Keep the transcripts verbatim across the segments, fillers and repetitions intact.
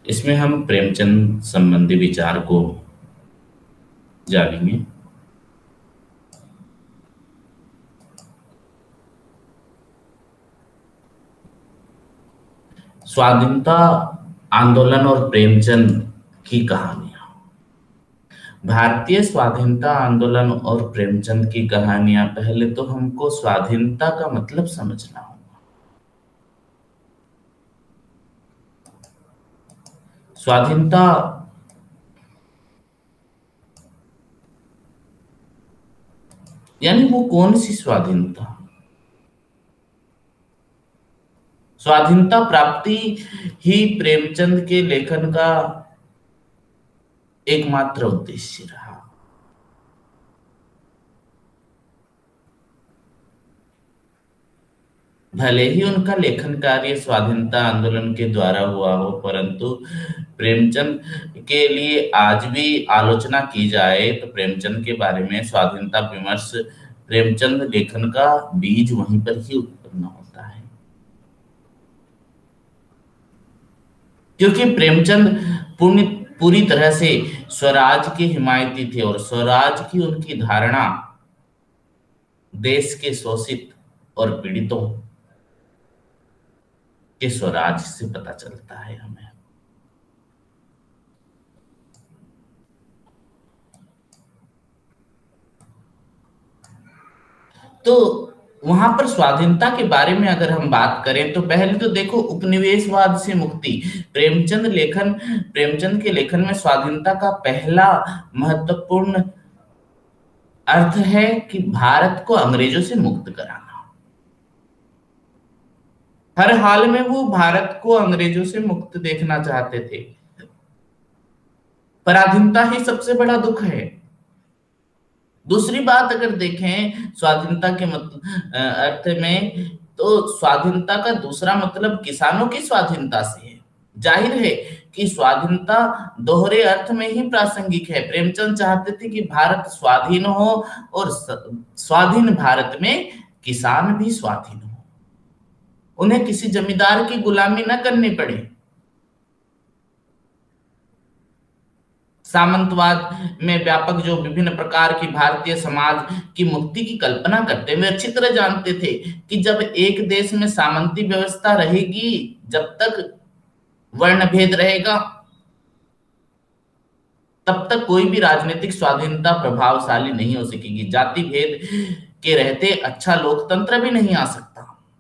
इसमें हम प्रेमचंद संबंधी विचार को जानेंगे। स्वाधीनता आंदोलन और प्रेमचंद की कहानियां। भारतीय स्वाधीनता आंदोलन और प्रेमचंद की कहानियां। पहले तो हमको स्वाधीनता का मतलब समझना होगा। स्वाधीनता यानी वो कौन सी स्वाधीनता? स्वाधीनता प्राप्ति ही प्रेमचंद के लेखन का एकमात्र उद्देश्य रहा। भले ही उनका लेखन कार्य स्वाधीनता आंदोलन के द्वारा हुआ हो, परंतु प्रेमचंद के लिए आज भी आलोचना की जाए तो प्रेमचंद के बारे में स्वाधीनता विमर्श, प्रेमचंद लेखन का बीज वहीं पर ही उत्पन्न होता है। क्योंकि प्रेमचंद पूर्ण पूरी तरह से स्वराज के हिमायती थे और स्वराज की उनकी धारणा देश के शोषित और पीड़ितों के स्वराज से पता चलता है हमें। तो वहां पर स्वाधीनता के बारे में अगर हम बात करें तो पहले तो देखो, उपनिवेशवाद से मुक्ति। प्रेमचंद लेखन प्रेमचंद के लेखन में स्वाधीनता का पहला महत्वपूर्ण अर्थ है कि भारत को अंग्रेजों से मुक्त कराना। हर हाल में वो भारत को अंग्रेजों से मुक्त देखना चाहते थे। पराधीनता ही सबसे बड़ा दुख है। दूसरी बात अगर देखें स्वाधीनता के मतलब अर्थ में, तो स्वाधीनता का दूसरा मतलब किसानों की स्वाधीनता से है। जाहिर है कि स्वाधीनता दोहरे अर्थ में ही प्रासंगिक है। प्रेमचंद चाहते थे कि भारत स्वाधीन हो और स्वाधीन भारत में किसान भी स्वाधीन हो, उन्हें किसी जमींदार की गुलामी न करनी पड़े। सामंतवाद में व्यापक जो विभिन्न प्रकार की भारतीय समाज की मुक्ति की कल्पना करते हुए अच्छी तरह जानते थे कि जब एक देश में सामंती व्यवस्था रहेगी, जब तक वर्ण भेद रहेगा, तब तक कोई भी राजनीतिक स्वाधीनता प्रभावशाली नहीं हो सकेगी। जाति भेद के रहते अच्छा लोकतंत्र भी नहीं आ सकता।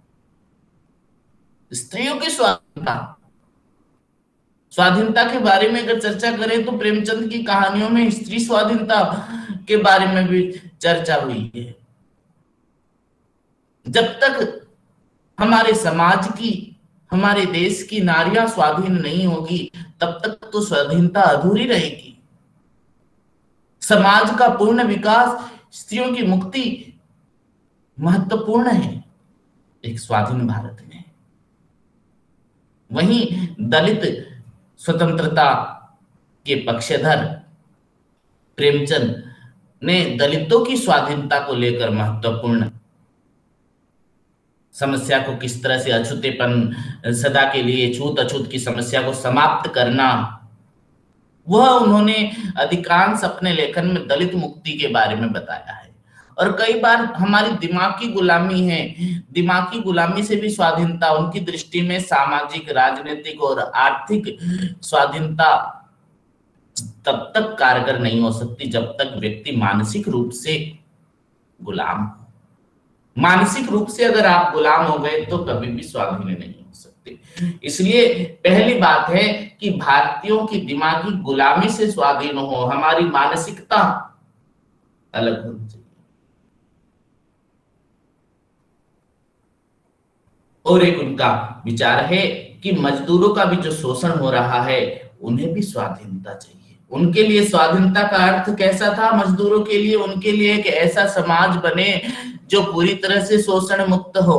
स्त्रियों की स्वाधीनता स्वाधीनता के बारे में अगर चर्चा करें तो प्रेमचंद की कहानियों में स्त्री स्वाधीनता के बारे में भी चर्चा हुई है। जब तक हमारे समाज की, हमारे देश की नारियां स्वाधीन नहीं होगी, तब तक तो स्वाधीनता अधूरी रहेगी। समाज का पूर्ण विकास, स्त्रियों की मुक्ति महत्वपूर्ण है एक स्वाधीन भारत में। वहीं दलित स्वतंत्रता के पक्षधर प्रेमचंद ने दलितों की स्वाधीनता को लेकर महत्वपूर्ण समस्या को किस तरह से अछूतेपन, सदा के लिए छूत अछूत की समस्या को समाप्त करना, वह उन्होंने अधिकांश अपने लेखन में दलित मुक्ति के बारे में बताया है। और कई बार हमारी दिमागी गुलामी है, दिमागी गुलामी से भी स्वाधीनता, उनकी दृष्टि में सामाजिक, राजनीतिक और आर्थिक स्वाधीनता तब तक कारगर नहीं हो सकती जब तक व्यक्ति मानसिक रूप से गुलाम हो। मानसिक रूप से अगर आप गुलाम हो गए तो कभी भी स्वाधीन नहीं हो सकते। इसलिए पहली बात है कि भारतीयों की दिमागी गुलामी से स्वाधीन हो, हमारी मानसिकता अलग होनी चाहिए। और एक उनका विचार है कि मजदूरों का भी जो शोषण हो रहा है, उन्हें भी स्वाधीनता चाहिए। उनके लिए स्वाधीनता का अर्थ कैसा था? मजदूरों के लिए, उनके लिए एक ऐसा समाज बने जो पूरी तरह से शोषण मुक्त हो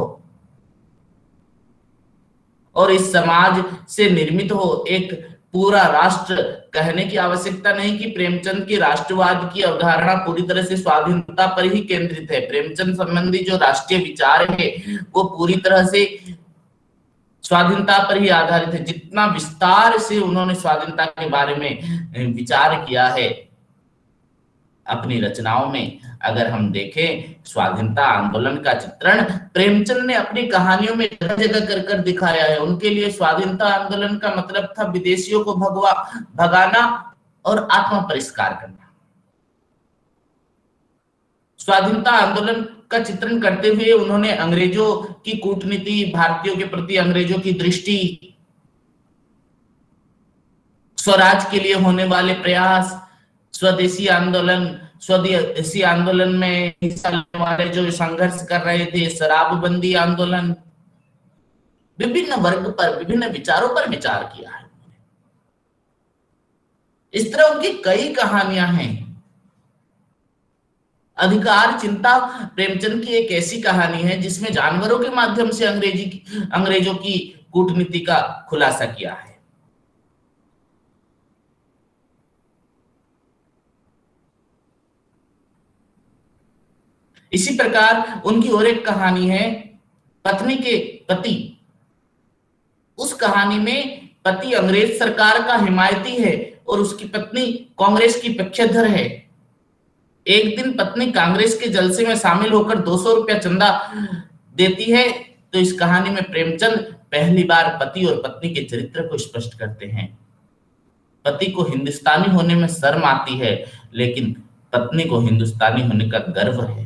और इस समाज से निर्मित हो एक पूरा राष्ट्र। कहने की आवश्यकता नहीं कि प्रेमचंद की राष्ट्रवाद की अवधारणा पूरी तरह से स्वाधीनता पर ही केंद्रित है। प्रेमचंद संबंधी जो राष्ट्रीय विचार है वो पूरी तरह से स्वाधीनता पर ही आधारित है। जितना विस्तार से उन्होंने स्वाधीनता के बारे में विचार किया है अपनी रचनाओं में, अगर हम देखें स्वाधीनता आंदोलन का चित्रण प्रेमचंद ने अपनी कहानियों में जगह जगह कर कर दिखाया है। उनके लिए स्वाधीनता आंदोलन का मतलब था विदेशियों को भगवा भगाना और आत्म परिष्कार करना। स्वाधीनता आंदोलन का चित्रण करते हुए उन्होंने अंग्रेजों की कूटनीति, भारतीयों के प्रति अंग्रेजों की दृष्टि, स्वराज के लिए होने वाले प्रयास, स्वदेशी आंदोलन, स्वदेशी आंदोलन में हिस्सा लेने वाले जो संघर्ष कर रहे थे, शराबबंदी आंदोलन, विभिन्न वर्ग पर, विभिन्न विचारों पर विचार किया है। इस तरह उनकी कई कहानियां हैं। अधिकार चिंता प्रेमचंद की एक ऐसी कहानी है जिसमें जानवरों के माध्यम से अंग्रेजी अंग्रेजों की कूटनीति का खुलासा किया है। इसी प्रकार उनकी और एक कहानी है पत्नी के पति। उस कहानी में पति अंग्रेज सरकार का हिमायती है और उसकी पत्नी कांग्रेस की पक्षधर है। एक दिन पत्नी कांग्रेस के जलसे में शामिल होकर दो सौ रुपया चंदा देती है। तो इस कहानी में प्रेमचंद पहली बार पति और पत्नी के चरित्र को स्पष्ट करते हैं। पति को हिंदुस्तानी होने में शर्म आती है, लेकिन पत्नी को हिंदुस्तानी होने का गर्व है।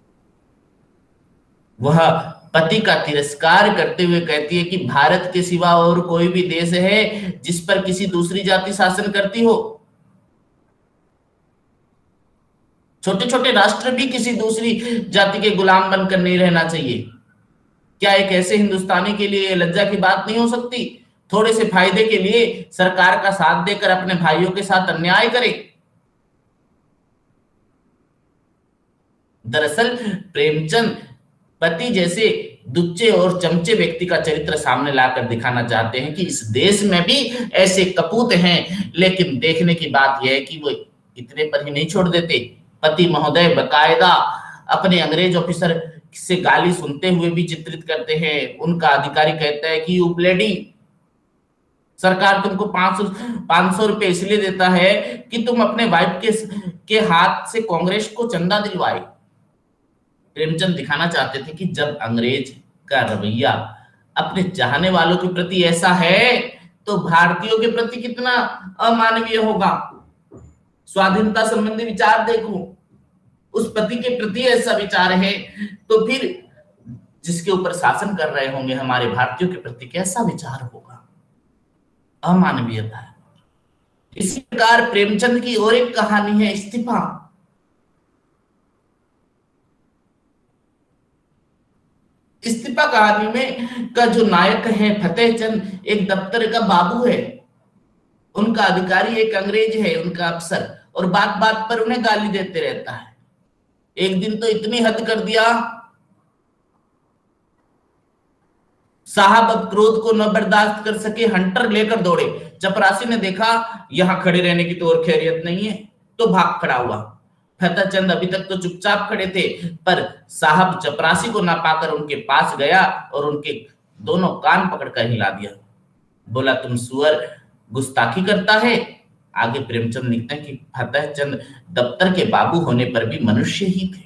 वह पति का तिरस्कार करते हुए कहती है कि भारत के सिवा और कोई भी देश है जिस पर किसी दूसरी जाति शासन करती हो? छोटे छोटे राष्ट्र भी किसी दूसरी जाति के गुलाम बनकर नहीं रहना चाहिए। क्या एक ऐसे हिंदुस्तानी के लिए लज्जा की बात नहीं हो सकती? थोड़े से फायदे के लिए सरकार का साथ देकर अपने भाइयों के साथ अन्याय करे। दरअसल प्रेमचंद पति जैसे दुच्चे और चमचे व्यक्ति का चरित्र सामने लाकर दिखाना चाहते हैं कि इस देश में भी ऐसे कपूत हैं, लेकिन देखने की बात यह है कि वो इतने पर ही नहीं छोड़ देते। पति महोदय बकायदा अपने अंग्रेज ऑफिसर से गाली सुनते हुए भी चित्रित करते हैं। उनका अधिकारी कहता है कि यू लेडी, सरकार तुमको पांच सौ पांच सौ रुपए इसलिए देता है कि तुम अपने वाइफ के के हाथ से कांग्रेस को चंदा दिलवाए। प्रेमचंद दिखाना चाहते थे कि जब अंग्रेज का रवैया अपने चाहने वालों के प्रति ऐसा है तो भारतीयों के प्रति कितना अमानवीय होगा। स्वाधीनता संबंधी विचार देखो, उस पति के प्रति ऐसा विचार है तो फिर जिसके ऊपर शासन कर रहे होंगे हमारे भारतीयों के प्रति कैसा विचार होगा? अमानवीयता। इसी प्रकार प्रेमचंद की और एक कहानी है इस्तीफा। इस्तीफा कहानी में का जो नायक है फतेहचंद एक दफ्तर का बाबू है। उनका अधिकारी एक अंग्रेज है, उनका अफसर, और बात बात पर उन्हें गाली देते रहता है। एक दिन तो इतनी हद कर दिया, साहब अब क्रोध को न बर्दाश्त कर सके, हंटर लेकर दौड़े। चपरासी ने देखा यहां खड़े रहने की तो और खैरियत नहीं है, तो भाग खड़ा हुआ। फतेहचंद अभी तक तो चुपचाप खड़े थे, पर साहब चपरासी को ना पाकर उनके पास गया और उनके दोनों कान पकड़कर हिला दिया। बोला, तुम सुअर गुस्ताखी करता है। आगे प्रेमचंद लिखते हैं कि फतेहचंद दफ्तर के बाबू होने पर भी मनुष्य ही थे,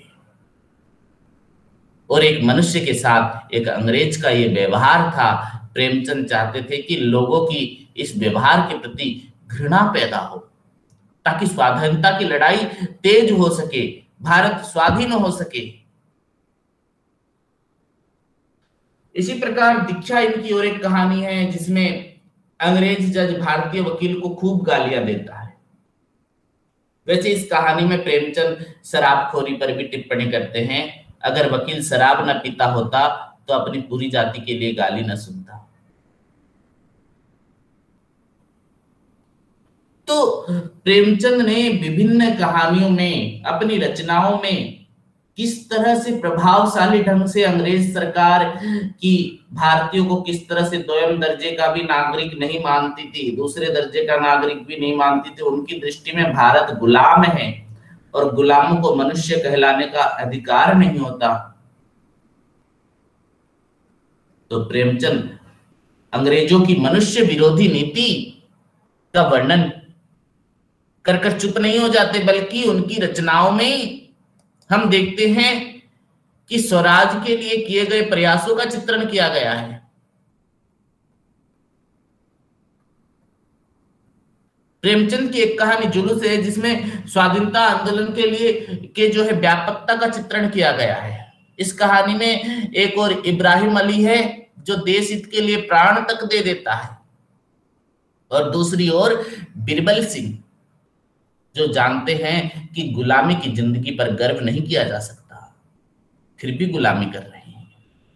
और एक मनुष्य के साथ एक अंग्रेज का ये व्यवहार था। प्रेमचंद चाहते थे कि लोगों की इस व्यवहार के प्रति घृणा पैदा हो, ताकि स्वाधीनता की लड़ाई तेज हो सके, भारत स्वाधीन हो सके। इसी प्रकार दीक्षा इनकी और एक कहानी है जिसमें अंग्रेज जज भारतीय वकील को खूब गालियां देता है। वैसे इस कहानी में प्रेमचंद शराबखोरी पर भी टिप्पणी करते हैं। अगर वकील शराब न पीता होता तो अपनी पूरी जाति के लिए गाली न सुनता। तो प्रेमचंद ने विभिन्न कहानियों में, अपनी रचनाओं में किस तरह से प्रभावशाली ढंग से अंग्रेज सरकार की भारतीयों को किस तरह से दोयम दर्जे का भी नागरिक नहीं मानती थी, दूसरे दर्जे का नागरिक भी नहीं मानती थी। उनकी दृष्टि में भारत गुलाम है और गुलामों को मनुष्य कहलाने का अधिकार नहीं होता। तो प्रेमचंद अंग्रेजों की मनुष्य विरोधी नीति का वर्णन कर कर चुप नहीं हो जाते, बल्कि उनकी रचनाओं में हम देखते हैं कि स्वराज के लिए किए गए प्रयासों का चित्रण किया गया है। प्रेमचंद की एक कहानी जुलूस है, जिसमें स्वाधीनता आंदोलन के लिए के जो है व्यापकता का चित्रण किया गया है। इस कहानी में एक और इब्राहिम अली है जो देश हित के लिए प्राण तक दे देता है, और दूसरी ओर बिरबल सिंह जो जानते हैं कि गुलामी की जिंदगी पर गर्व नहीं किया जा सकता, फिर भी गुलामी कर रहे हैं।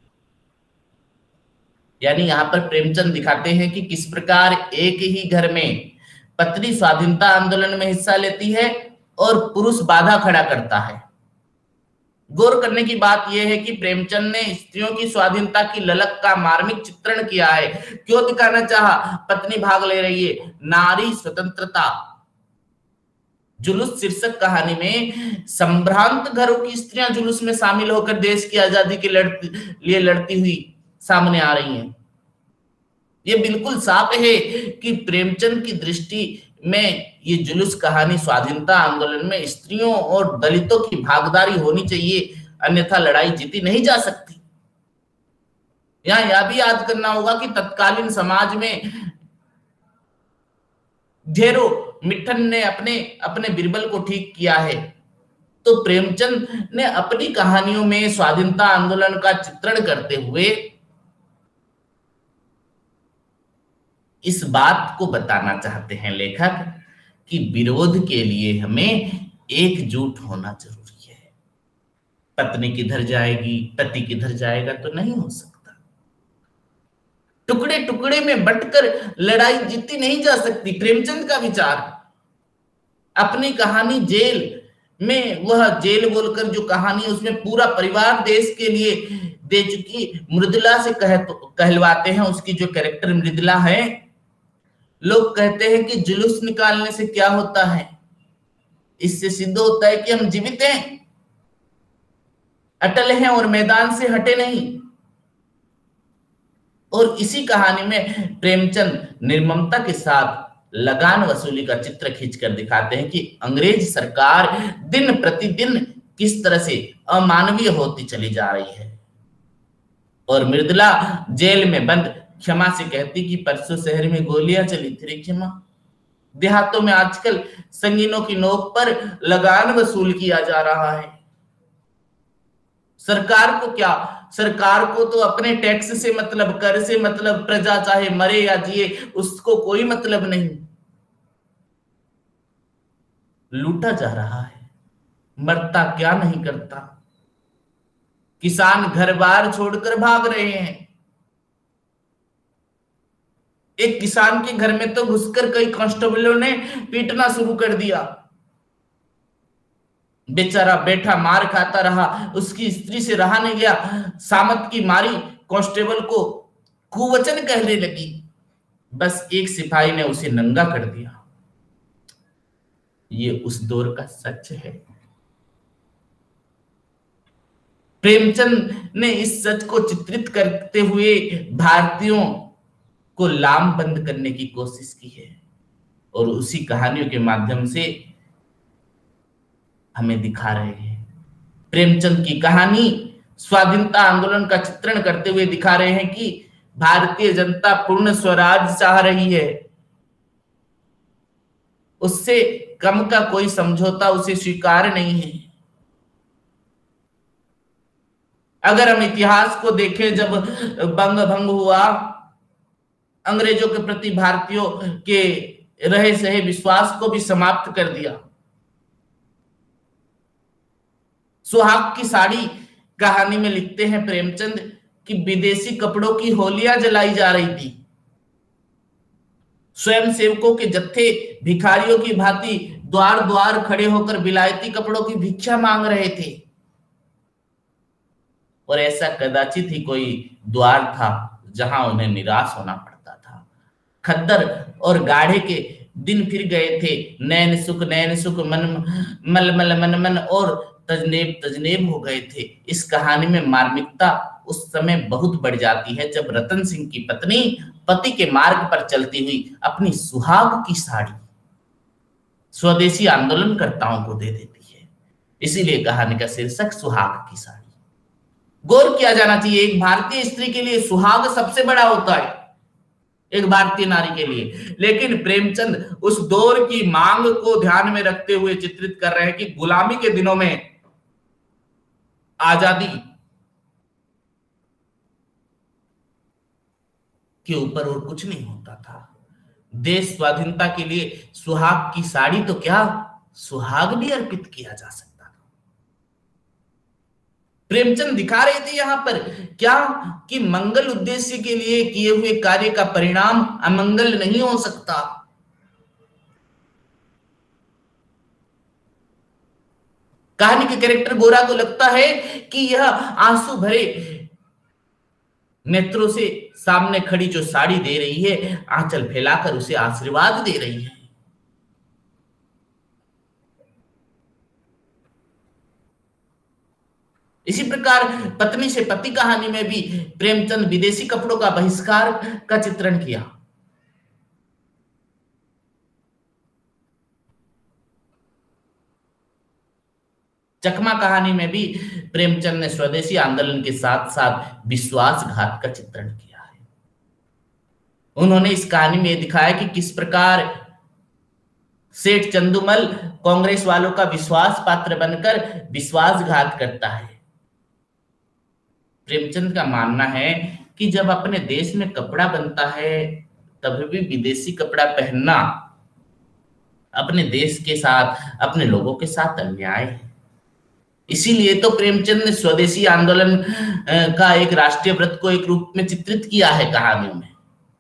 यानी यहां पर प्रेमचंद दिखाते हैं कि किस प्रकार एक ही घर में पत्नी स्वाधीनता आंदोलन में हिस्सा लेती है और पुरुष बाधा खड़ा करता है। गौर करने की बात यह है कि प्रेमचंद ने स्त्रियों की स्वाधीनता की ललक का मार्मिक चित्रण किया है। क्यों दिखाना चाहा? पत्नी भाग ले रही है, नारी स्वतंत्रता। जुलूस शीर्षक कहानी में संभ्रांत घरों की स्त्रियां जुलूस में शामिल होकर देश की आजादी के लड़ती, लिए लड़ती हुई सामने आ रही हैं। ये बिल्कुल साफ है कि प्रेमचंद की दृष्टि में ये जुलूस कहानी स्वाधीनता आंदोलन में स्त्रियों और दलितों की भागीदारी होनी चाहिए, अन्यथा लड़ाई जीती नहीं जा सकती। यहां यह भी याद करना होगा कि तत्कालीन समाज में ढेरों मिठन ने अपने अपने बिरबल को ठीक किया है, तो प्रेमचंद ने अपनी कहानियों में स्वाधीनता आंदोलन का चित्रण करते हुए इस बात को बताना चाहते हैं लेखक कि विरोध के लिए हमें एकजुट होना जरूरी है। पत्नी किधर जाएगी, पति किधर जाएगा तो नहीं हो सकता। टुकड़े टुकड़े में बंटकर लड़ाई जीती नहीं जा सकती। प्रेमचंद का विचार, अपनी कहानी जेल में, वह जेल बोलकर जो कहानी उसमें पूरा परिवार देश के लिए दे चुकी मृदुला से कह तो कहलवाते हैं। उसकी जो कैरेक्टर मृदुला है, लोग कहते हैं कि जुलूस निकालने से क्या होता है, इससे सिद्ध होता है कि हम जीवित हैं, अटल हैं और मैदान से हटे नहीं। और इसी कहानी में प्रेमचंद निर्ममता के साथ लगान वसूली का चित्र खींचकर दिखाते हैं कि अंग्रेज सरकार दिन प्रतिदिन किस तरह से अमानवीय होती चली जा रही है। और मृदुला जेल में बंद क्षमा से कहती कि परसों शहर में गोलियां चली थी रे क्षमा। देहातों में आजकल संगीनों की नोक पर लगान वसूल किया जा रहा है। सरकार को क्या, सरकार को तो अपने टैक्स से मतलब, कर से मतलब, प्रजा चाहे मरे या जिए उसको कोई मतलब नहीं। लूटा जा रहा है, मरता क्या नहीं करता। किसान घर बार छोड़कर भाग रहे हैं। एक किसान के घर में तो घुसकर कई कांस्टेबलों ने पीटना शुरू कर दिया। बेचारा बैठा मार खाता रहा, उसकी स्त्री से रहा नहीं गया। सामत की मारी कांस्टेबल को कुवचन कहने लगी, बस एक सिपाही ने उसे नंगा कर दिया। ये उस दौर का सच है। प्रेमचंद ने इस सच को चित्रित करते हुए भारतीयों को लामबंद करने की कोशिश की है, और उसी कहानियों के माध्यम से हमें दिखा रहे हैं। प्रेमचंद की कहानी स्वाधीनता आंदोलन का चित्रण करते हुए दिखा रहे हैं कि भारतीय जनता पूर्ण स्वराज चाह रही है। उससे कम का कोई समझौता उसे स्वीकार नहीं है। अगर हम इतिहास को देखें, जब बंग भंग हुआ, अंग्रेजों के प्रति भारतीयों के रहे सहे विश्वास को भी समाप्त कर दिया। सुहाग की साड़ी कहानी में लिखते हैं प्रेमचंद कि विदेशी कपड़ों की होलियां जलाई जा रही थी। स्वयं सेवकों के जत्थे भिखारियों की भांति द्वार द्वार खड़े होकर विलायती कपड़ों की भिक्षा मांग रहे थे, और ऐसा कदाचित ही कोई द्वार था जहां उन्हें निराश होना पड़ता था। खद्दर और गाढ़े के दिन फिर गए थे। नैन सुख नैन सुख मन मल मल मन मन और तजनेब तजनेब हो गए थे। इस कहानी में मार्मिकता उस समय बहुत बढ़ जाती है जब रतन सिंह की पत्नी पति के मार्ग पर चलती हुई अपनी सुहाग की साड़ी स्वदेशी आंदोलनकर्ताओं को दे देती है। इसीलिए कहानी का शीर्षक सुहाग की साड़ी। गौर किया जाना चाहिए, एक भारतीय स्त्री के लिए सुहाग सबसे बड़ा होता है, एक भारतीय नारी के लिए। लेकिन प्रेमचंद उस दौर की मांग को ध्यान में रखते हुए चित्रित कर रहे हैं कि गुलामी के दिनों में आजादी के ऊपर और कुछ नहीं होता था। देश स्वाधीनता के लिए सुहाग की साड़ी तो क्या, सुहाग भी अर्पित किया जा सकता था। प्रेमचंद दिखा रहे थे यहां पर क्या कि मंगल उद्देश्य के लिए किए हुए कार्य का परिणाम अमंगल नहीं हो सकता। कहानी के कैरेक्टर गोरा को लगता है कि यह आंसू भरे नेत्रों से सामने खड़ी जो साड़ी दे रही है, आंचल फैलाकर उसे आशीर्वाद दे रही है। इसी प्रकार पत्नी से पति कहानी में भी प्रेमचंद विदेशी कपड़ों का बहिष्कार का चित्रण किया। चकमा कहानी में भी प्रेमचंद ने स्वदेशी आंदोलन के साथ साथ विश्वासघात का चित्रण किया है। उन्होंने इस कहानी में दिखाया कि किस प्रकार सेठ चंदूमल कांग्रेस वालों का विश्वास पात्र बनकर विश्वासघात करता है। प्रेमचंद का मानना है कि जब अपने देश में कपड़ा बनता है तभी भी विदेशी कपड़ा पहनना अपने देश के साथ, अपने लोगों के साथ अन्याय है। इसीलिए तो प्रेमचंद ने स्वदेशी आंदोलन का एक राष्ट्रीय व्रत को एक रूप में चित्रित किया है कहानियों में।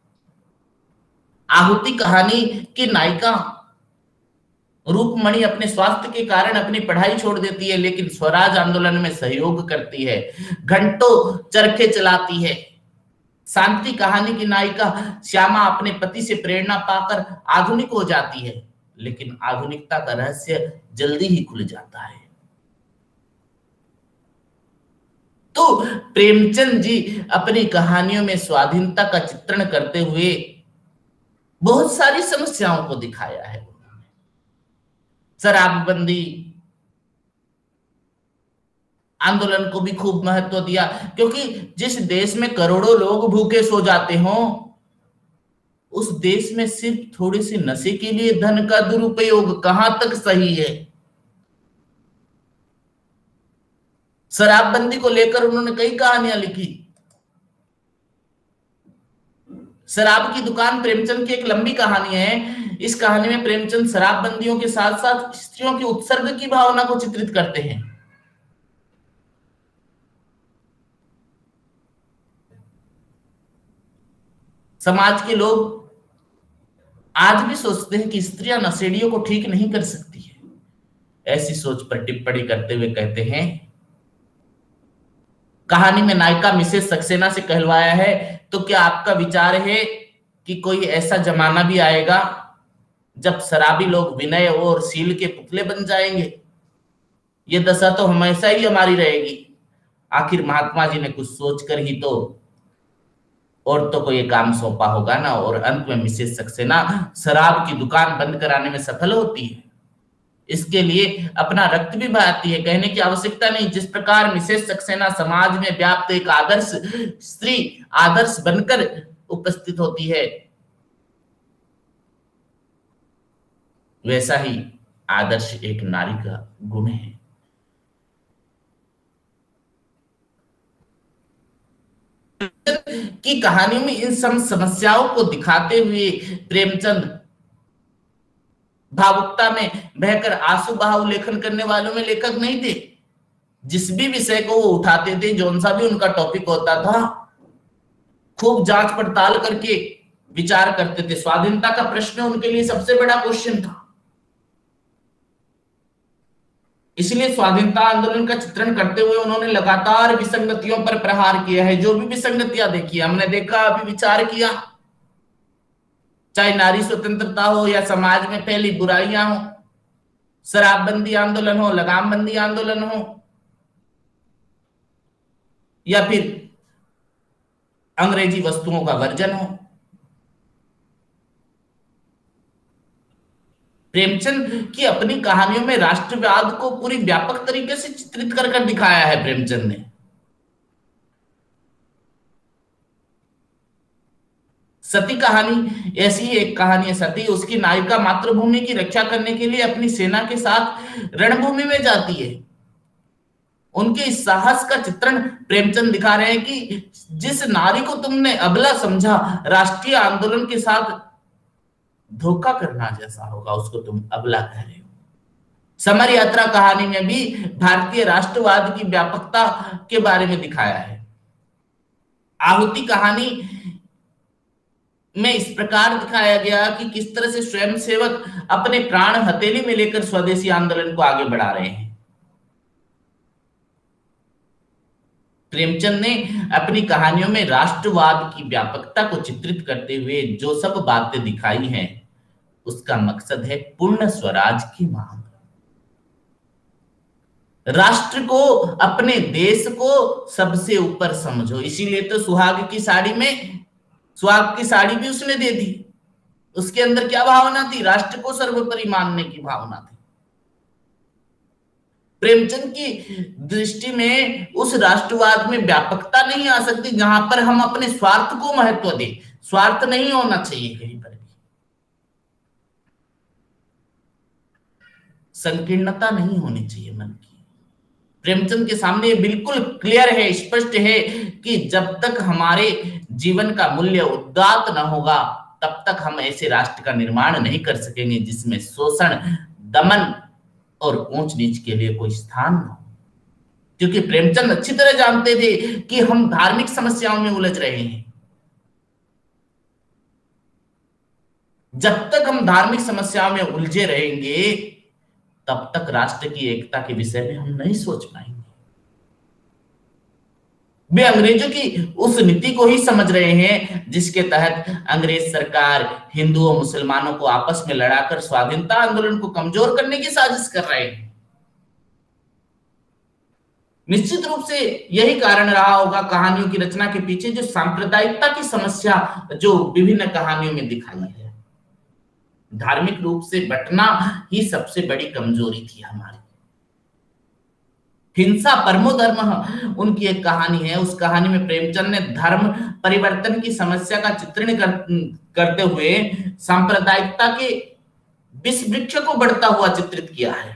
आहुति कहानी की नायिका रूपमणि अपने स्वास्थ्य के कारण अपनी पढ़ाई छोड़ देती है, लेकिन स्वराज आंदोलन में सहयोग करती है, घंटों चरखे चलाती है। शांति कहानी की नायिका श्यामा अपने पति से प्रेरणा पाकर आधुनिक हो जाती है, लेकिन आधुनिकता का रहस्य जल्दी ही खुल जाता है। तो प्रेमचंद जी अपनी कहानियों में स्वाधीनता का चित्रण करते हुए बहुत सारी समस्याओं को दिखाया है। उन्होंने शराबबंदी आंदोलन को भी खूब महत्व दिया, क्योंकि जिस देश में करोड़ों लोग भूखे सो जाते हों, उस देश में सिर्फ थोड़े से नशे के लिए धन का दुरुपयोग कहां तक सही है। शराबबंदी को लेकर उन्होंने कई कहानियां लिखी। शराब की दुकान प्रेमचंद की एक लंबी कहानी है। इस कहानी में प्रेमचंद शराबबंदियों के साथ साथ स्त्रियों की उत्सर्ग की भावना को चित्रित करते हैं। समाज के लोग आज भी सोचते हैं कि स्त्रियां नशेड़ियों को ठीक नहीं कर सकती है। ऐसी सोच पर टिप्पणी करते हुए कहते हैं, कहानी में नायिका मिसेस सक्सेना से कहलवाया है, तो क्या आपका विचार है कि कोई ऐसा जमाना भी आएगा जब शराबी लोग विनय और शील के पुतले बन जाएंगे? ये दशा तो हमेशा ही हमारी रहेगी। आखिर महात्मा जी ने कुछ सोचकर ही तो औरतों को ये काम सौंपा होगा ना। और अंत में मिसेस सक्सेना शराब की दुकान बंद कराने में सफल होती है। इसके लिए अपना रक्त भी बहाती है, कहने की आवश्यकता नहीं। जिस प्रकार मिसेस सक्सेना समाज में व्याप्त एक आदर्श स्त्री आदर्श बनकर उपस्थित होती है, वैसा ही आदर्श एक नारी का गुण है। की कहानियों में इन सब समस्याओं को दिखाते हुए प्रेमचंद भावुकता में बहकर आंसू बहाव लेखन करने वालों में लेखक नहीं थे। जिस भी विषय को वो उठाते थे, जौन सा भी उनका टॉपिक होता था, खूब जांच पड़ताल करके विचार करते थे। स्वाधीनता का प्रश्न उनके लिए सबसे बड़ा क्वेश्चन था। इसलिए स्वाधीनता आंदोलन का चित्रण करते हुए उन्होंने लगातार विसंगतियों पर प्रहार किया है। जो भी विसंगतियां देखी, हमने देखा, अभी विचार किया, चाहे नारी स्वतंत्रता हो या समाज में फैली बुराइयां हो, शराबबंदी आंदोलन हो, लगामबंदी आंदोलन हो, या फिर अंग्रेजी वस्तुओं का वर्जन हो। प्रेमचंद की अपनी कहानियों में राष्ट्रवाद को पूरी व्यापक तरीके से चित्रित कर कर दिखाया है प्रेमचंद ने। सती कहानी ऐसी ही एक कहानी है। सती, उसकी नायिका मातृभूमि की रक्षा करने के लिए अपनी सेना के साथ रणभूमि में जाती है। उनके इस साहस का चित्रण प्रेमचंद दिखा रहे हैं कि जिस नारी को तुमने अबला समझा, राष्ट्रीय आंदोलन के साथ धोखा करना जैसा होगा, उसको तुम अबला कह रहे हो। समर यात्रा कहानी में भी भारतीय राष्ट्रवाद की व्यापकता के बारे में दिखाया है। आहुति कहानी में इस प्रकार दिखाया गया कि किस तरह से स्वयंसेवक अपने प्राण हथेली में लेकर स्वदेशी आंदोलन को आगे बढ़ा रहे हैं। प्रेमचंद ने अपनी कहानियों में राष्ट्रवाद की व्यापकता को चित्रित करते हुए जो सब बातें दिखाई हैं, उसका मकसद है पूर्ण स्वराज की मांग। राष्ट्र को, अपने देश को सबसे ऊपर समझो। इसीलिए तो सुहाग की साड़ी में, सुहाग की साड़ी भी उसने दे दी। उसके अंदर क्या भावना थी? राष्ट्र को सर्वोपरि मानने की भावना थी। प्रेमचंद की दृष्टि में उस राष्ट्रवाद में व्यापकता नहीं आ सकती जहां पर हम अपने स्वार्थ को महत्व दें। स्वार्थ नहीं होना चाहिए कहीं पर भी, संकीर्णता नहीं होनी चाहिए मन की। प्रेमचंद के सामने बिल्कुल क्लियर है, स्पष्ट है कि जब तक हमारे जीवन का मूल्य उदात्त न होगा, तब तक हम ऐसे राष्ट्र का निर्माण नहीं कर सकेंगे जिसमें शोषण, दमन और ऊंच नीच के लिए कोई स्थान न हो। क्योंकि प्रेमचंद अच्छी तरह जानते थे कि हम धार्मिक समस्याओं में उलझ रहे हैं। जब तक हम धार्मिक समस्याओं में उलझे रहेंगे, तब तक राष्ट्र की एकता के विषय में हम नहीं सोच पाएंगे। वे अंग्रेजों की उस नीति को ही समझ रहे हैं जिसके तहत अंग्रेज सरकार हिंदुओं मुसलमानों को आपस में लड़ाकर स्वाधीनता आंदोलन को कमजोर करने की साजिश कर रहे हैं। निश्चित रूप से यही कारण रहा होगा कहानियों की रचना के पीछे, जो सांप्रदायिकता की समस्या जो विभिन्न कहानियों में दिखाई है। धार्मिक रूप से बंटना ही सबसे बड़ी कमजोरी थी हमारी। हिंसा परमो धर्म उनकी एक कहानी है। उस कहानी में प्रेमचंद ने धर्म परिवर्तन की समस्या का चित्रण कर, करते हुए सांप्रदायिकता के विष वृक्ष को बढ़ता हुआ चित्रित किया है।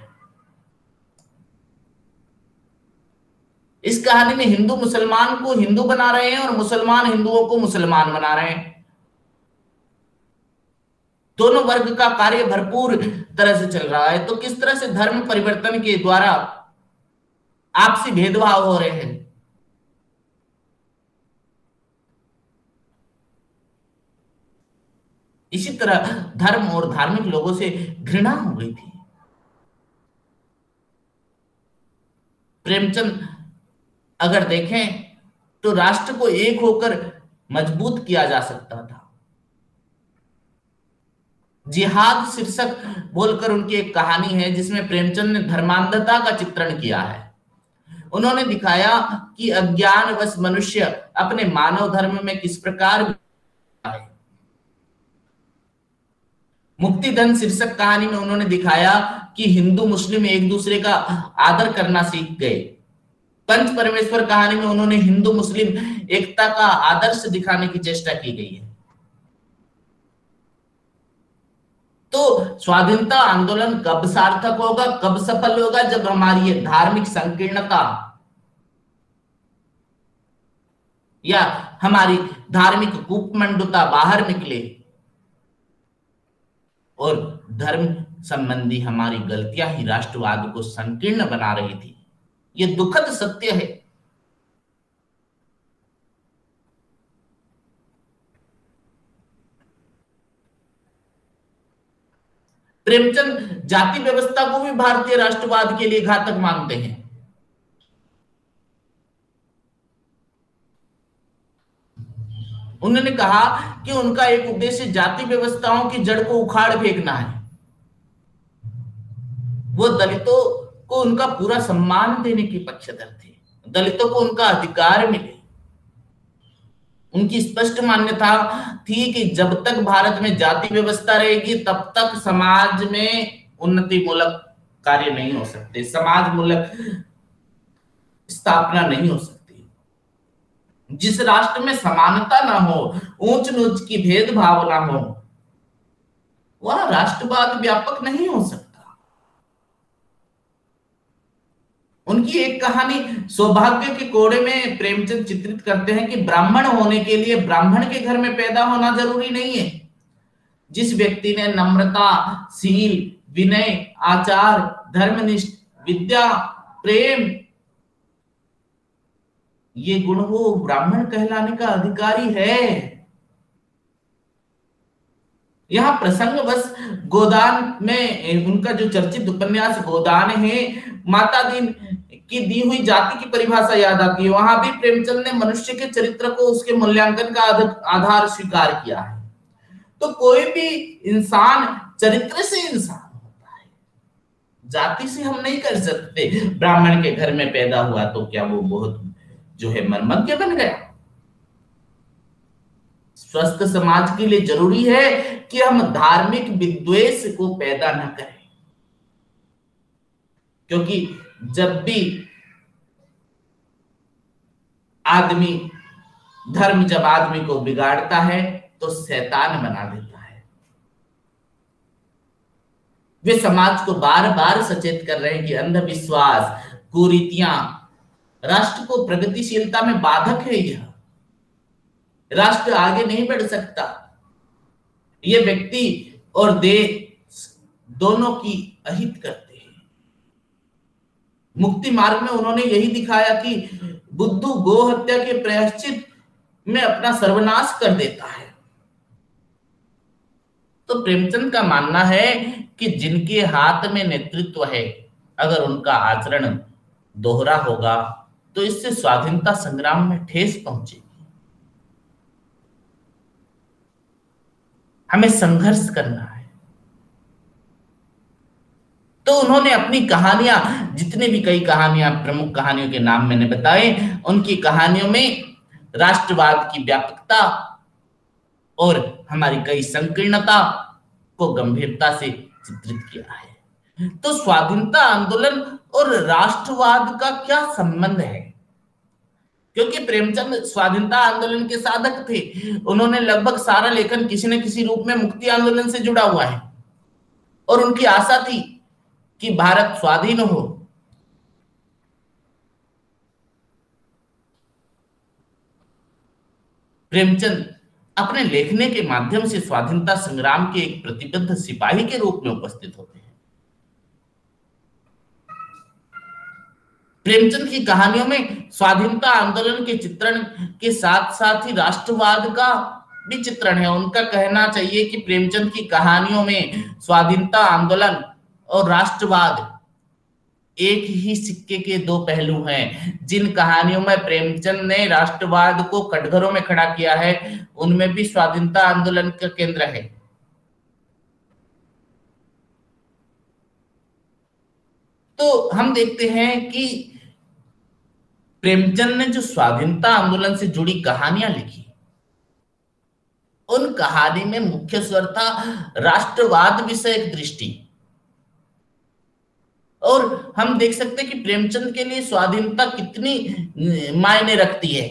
इस कहानी में हिंदू मुसलमान को हिंदू बना रहे हैं और मुसलमान हिंदुओं को मुसलमान बना रहे हैं। दोनों वर्ग का कार्य भरपूर तरह से चल रहा है। तो किस तरह से धर्म परिवर्तन के द्वारा आपसी भेदभाव हो रहे हैं। इसी तरह धर्म और धार्मिक लोगों से घृणा हो गई थी। प्रेमचंद अगर देखें तो राष्ट्र को एक होकर मजबूत किया जा सकता था। जिहाद शीर्षक बोलकर उनकी एक कहानी है जिसमें प्रेमचंद ने धर्मांधता का चित्रण किया है। उन्होंने दिखाया कि अज्ञानवश मनुष्य अपने मानव धर्म में किस प्रकार है। मुक्तिधन शीर्षक कहानी में उन्होंने दिखाया कि हिंदू मुस्लिम एक दूसरे का आदर करना सीख गए। पंच परमेश्वर कहानी में उन्होंने हिंदू मुस्लिम एकता का आदर्श दिखाने की चेष्टा की गई है। तो स्वाधीनता आंदोलन कब सार्थक होगा, कब सफल होगा, जब हमारी ये धार्मिक संकीर्णता या हमारी धार्मिक कूपमंडुता बाहर निकले और धर्म संबंधी हमारी गलतियां ही राष्ट्रवाद को संकीर्ण बना रही थी। ये दुखद सत्य है। प्रेमचंद जाति व्यवस्था को भी भारतीय राष्ट्रवाद के लिए घातक मानते हैं। उन्होंने कहा कि उनका एक उद्देश्य जाति व्यवस्थाओं की जड़ को उखाड़ फेंकना है। वो दलितों को उनका पूरा सम्मान देने के पक्षधर थे। दलितों को उनका अधिकार मिले, उनकी स्पष्ट मान्यता थी कि जब तक भारत में जाति व्यवस्था रहेगी तब तक समाज में उन्नति मूलक कार्य नहीं हो सकते, समाज मूलक स्थापना नहीं हो सकती। जिस राष्ट्र में समानता ना हो, ऊंच नीच की भेदभाव ना हो, वह राष्ट्रवाद व्यापक नहीं हो सकता। उनकी एक कहानी सौभाग्य के कोड़े में प्रेमचंद चित्रित करते हैं कि ब्राह्मण होने के लिए ब्राह्मण के घर में पैदा होना जरूरी नहीं है। जिस व्यक्ति ने नम्रता, शील, विनय, आचार, धर्मनिष्ठ, विद्या, प्रेम, ये गुण हो, ब्राह्मण कहलाने का अधिकारी है। यहां प्रसंग बस गोदान में उनका जो चर्चित उपन्यास गोदान है, माता दीन की दी हुई जाति की परिभाषा याद आती है। वहां भी प्रेमचंद ने मनुष्य के चरित्र को उसके मूल्यांकन का आधार स्वीकार किया है। तो कोई भी इंसान चरित्र से इंसान होता है, जाति से हम नहीं कर सकते। ब्राह्मण के घर में पैदा हुआ तो क्या वो बहुत जो है मर्मज्ञ बन गया? स्वस्थ समाज के लिए जरूरी है कि हम धार्मिक विद्वेष को पैदा न करें, क्योंकि जब भी आदमी धर्म जब आदमी को बिगाड़ता है तो शैतान बना देता है। वे समाज को बार बार सचेत कर रहे हैं कि अंधविश्वास, कुरीतियां राष्ट्र को प्रगतिशीलता में बाधक है। यह राष्ट्र आगे नहीं बढ़ सकता। यह व्यक्ति और देश दोनों की अहित करते हैं। मुक्ति मार्ग में उन्होंने यही दिखाया कि बुद्धू गो हत्या के प्रायश्चित में अपना सर्वनाश कर देता है। तो प्रेमचंद का मानना है कि जिनके हाथ में नेतृत्व है, अगर उनका आचरण दोहरा होगा तो इससे स्वाधीनता संग्राम में ठेस पहुंचेगी। हमें संघर्ष करना है। तो उन्होंने अपनी कहानियां, जितने भी कई कहानियां, प्रमुख कहानियों के नाम मैंने बताए, उनकी कहानियों में राष्ट्रवाद की व्यापकता और हमारी कई संकीर्णता को गंभीरता से चित्रित किया है। तो स्वाधीनता आंदोलन और राष्ट्रवाद का क्या संबंध है? क्योंकि प्रेमचंद स्वाधीनता आंदोलन के साधक थे। उन्होंने लगभग सारा लेखन किसी न किसी रूप में मुक्ति आंदोलन से जुड़ा हुआ है और उनकी आशा थी कि भारत स्वाधीन हो। प्रेमचंद अपने लेखने के माध्यम से स्वाधीनता संग्राम के एक प्रतिबद्ध सिपाही के रूप में उपस्थित होते हैं। प्रेमचंद की कहानियों में स्वाधीनता आंदोलन के चित्रण के साथ साथ ही राष्ट्रवाद का भी चित्रण है। उनका कहना चाहिए कि प्रेमचंद की कहानियों में स्वाधीनता आंदोलन और राष्ट्रवाद एक ही सिक्के के दो पहलू हैं। जिन कहानियों में प्रेमचंद ने राष्ट्रवाद को कटघरों में खड़ा किया है, उनमें भी स्वाधीनता आंदोलन का केंद्र है। तो हम देखते हैं कि प्रेमचंद ने जो स्वाधीनता आंदोलन से जुड़ी कहानियां लिखी, उन कहानी में मुख्य स्वर था राष्ट्रवाद विषयक दृष्टि। और हम देख सकते हैं कि प्रेमचंद के लिए स्वाधीनता कितनी मायने रखती है।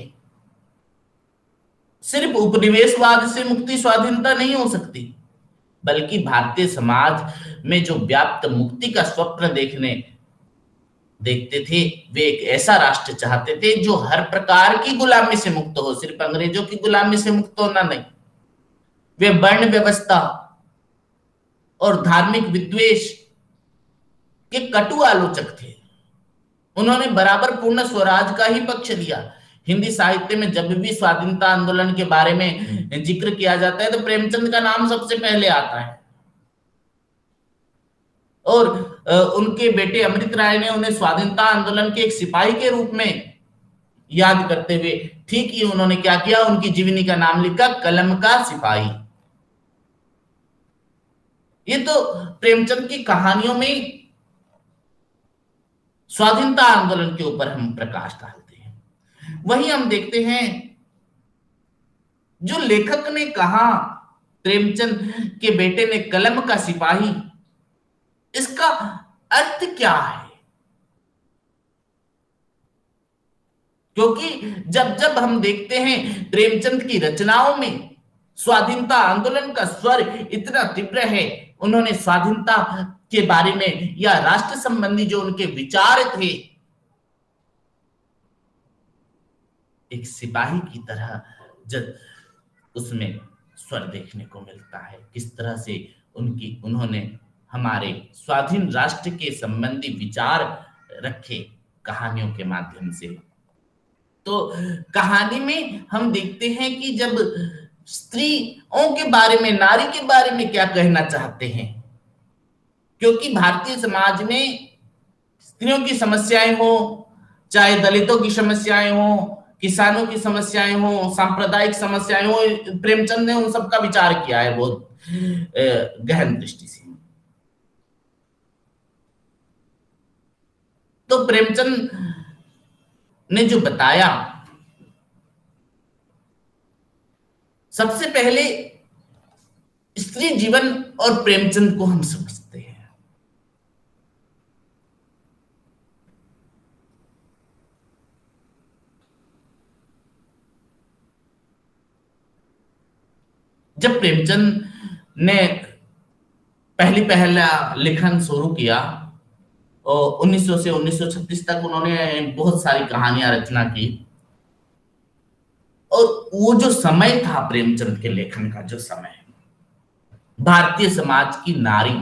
सिर्फ उपनिवेशवाद से मुक्ति स्वाधीनता नहीं हो सकती, बल्कि भारतीय समाज में जो व्याप्त मुक्ति का स्वप्न देखने देखते थे, वे एक ऐसा राष्ट्र चाहते थे जो हर प्रकार की गुलामी से मुक्त हो। सिर्फ अंग्रेजों की गुलामी से मुक्त होना नहीं। वे वर्ण व्यवस्था और धार्मिक विद्वेष के कटु आलोचक थे। उन्होंने बराबर पूर्ण स्वराज का ही पक्ष लिया। हिंदी साहित्य में जब भी स्वाधीनता आंदोलन के बारे में जिक्र किया जाता है तो प्रेमचंद का नाम सबसे पहले आता है। और उनके बेटे अमृत राय ने उन्हें स्वाधीनता आंदोलन के एक सिपाही के रूप में याद करते हुए ठीक ही उन्होंने क्या किया, उनकी जीवनी का नाम लिखा कलम का सिपाही। ये तो प्रेमचंद की कहानियों में स्वाधीनता आंदोलन के ऊपर हम प्रकाश डालते हैं। वहीं हम देखते हैं जो लेखक ने कहा प्रेमचंद के बेटे ने कलम का सिपाही, इसका अर्थ क्या है? क्योंकि जब जब हम देखते हैं प्रेमचंद की रचनाओं में स्वाधीनता आंदोलन का स्वर इतना तीव्र है, उन्होंने स्वाधीनता के बारे में या राष्ट्र संबंधी जो उनके विचार थे, एक सिपाही की तरह जब उसमें स्वर देखने को मिलता है, किस तरह से उनकी उन्होंने हमारे स्वाधीन राष्ट्र के संबंधी विचार रखे कहानियों के माध्यम से। तो कहानी में हम देखते हैं कि जब स्त्रियों के बारे में, नारी के बारे में क्या कहना चाहते हैं, क्योंकि भारतीय समाज में स्त्रियों की समस्याएं हो, चाहे दलितों की समस्याएं हो, किसानों की समस्याएं हो, सांप्रदायिक समस्याएं हो, प्रेमचंद ने उन सबका विचार किया है बहुत गहन दृष्टि से। तो प्रेमचंद ने जो बताया, सबसे पहले स्त्री जीवन और प्रेमचंद को हम समझते हैं। जब प्रेमचंद ने पहली पहला लेखन शुरू किया और उन्नीस सौ से उन्नीस सौ छत्तीस तक उन्होंने बहुत सारी कहानियां रचना की, और वो जो समय था प्रेमचंद के लेखन का, जो समय भारतीय समाज की नारी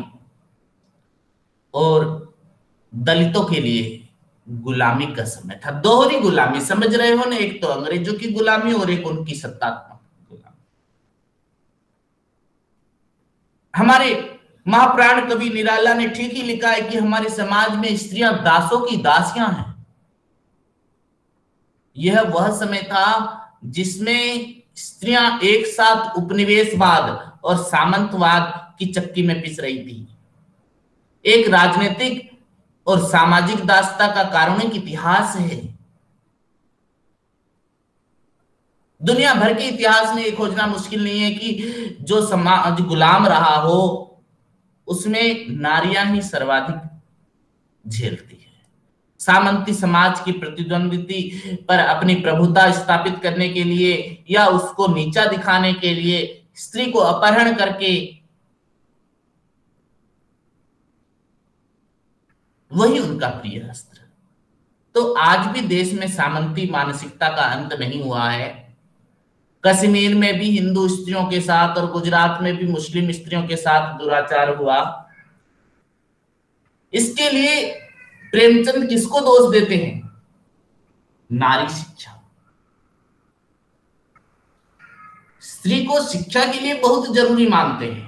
और दलितों के लिए गुलामी का समय था। दोहरी गुलामी, समझ रहे हो ना, एक तो अंग्रेजों की गुलामी और एक उनकी सत्तात्मक गुलामी। हमारे महाप्राण कवि निराला ने ठीक ही लिखा है कि हमारे समाज में स्त्रियां दासों की दासियां हैं। यह वह समय था जिसमें स्त्रियां एक साथ उपनिवेशवाद और सामंतवाद की चक्की में पिस रही थी। एक राजनीतिक और सामाजिक दासता का कारुणिक इतिहास है। दुनिया भर के इतिहास में ये खोजना मुश्किल नहीं है कि जो समाज गुलाम रहा हो उसमें नारियां ही सर्वाधिक झेलती है। सामंती समाज की प्रतिद्वंद्वी पर अपनी प्रभुता स्थापित करने के लिए या उसको नीचा दिखाने के लिए स्त्री को अपहरण करके वही उनका प्रिय अस्त्र। तो आज भी देश में सामंती मानसिकता का अंत नहीं हुआ है। कश्मीर में भी हिंदू स्त्रियों के साथ और गुजरात में भी मुस्लिम स्त्रियों के साथ दुराचार हुआ। इसके लिए प्रेमचंद किसको दोष देते हैं? नारी शिक्षा। स्त्री को शिक्षा के लिए बहुत जरूरी मानते हैं।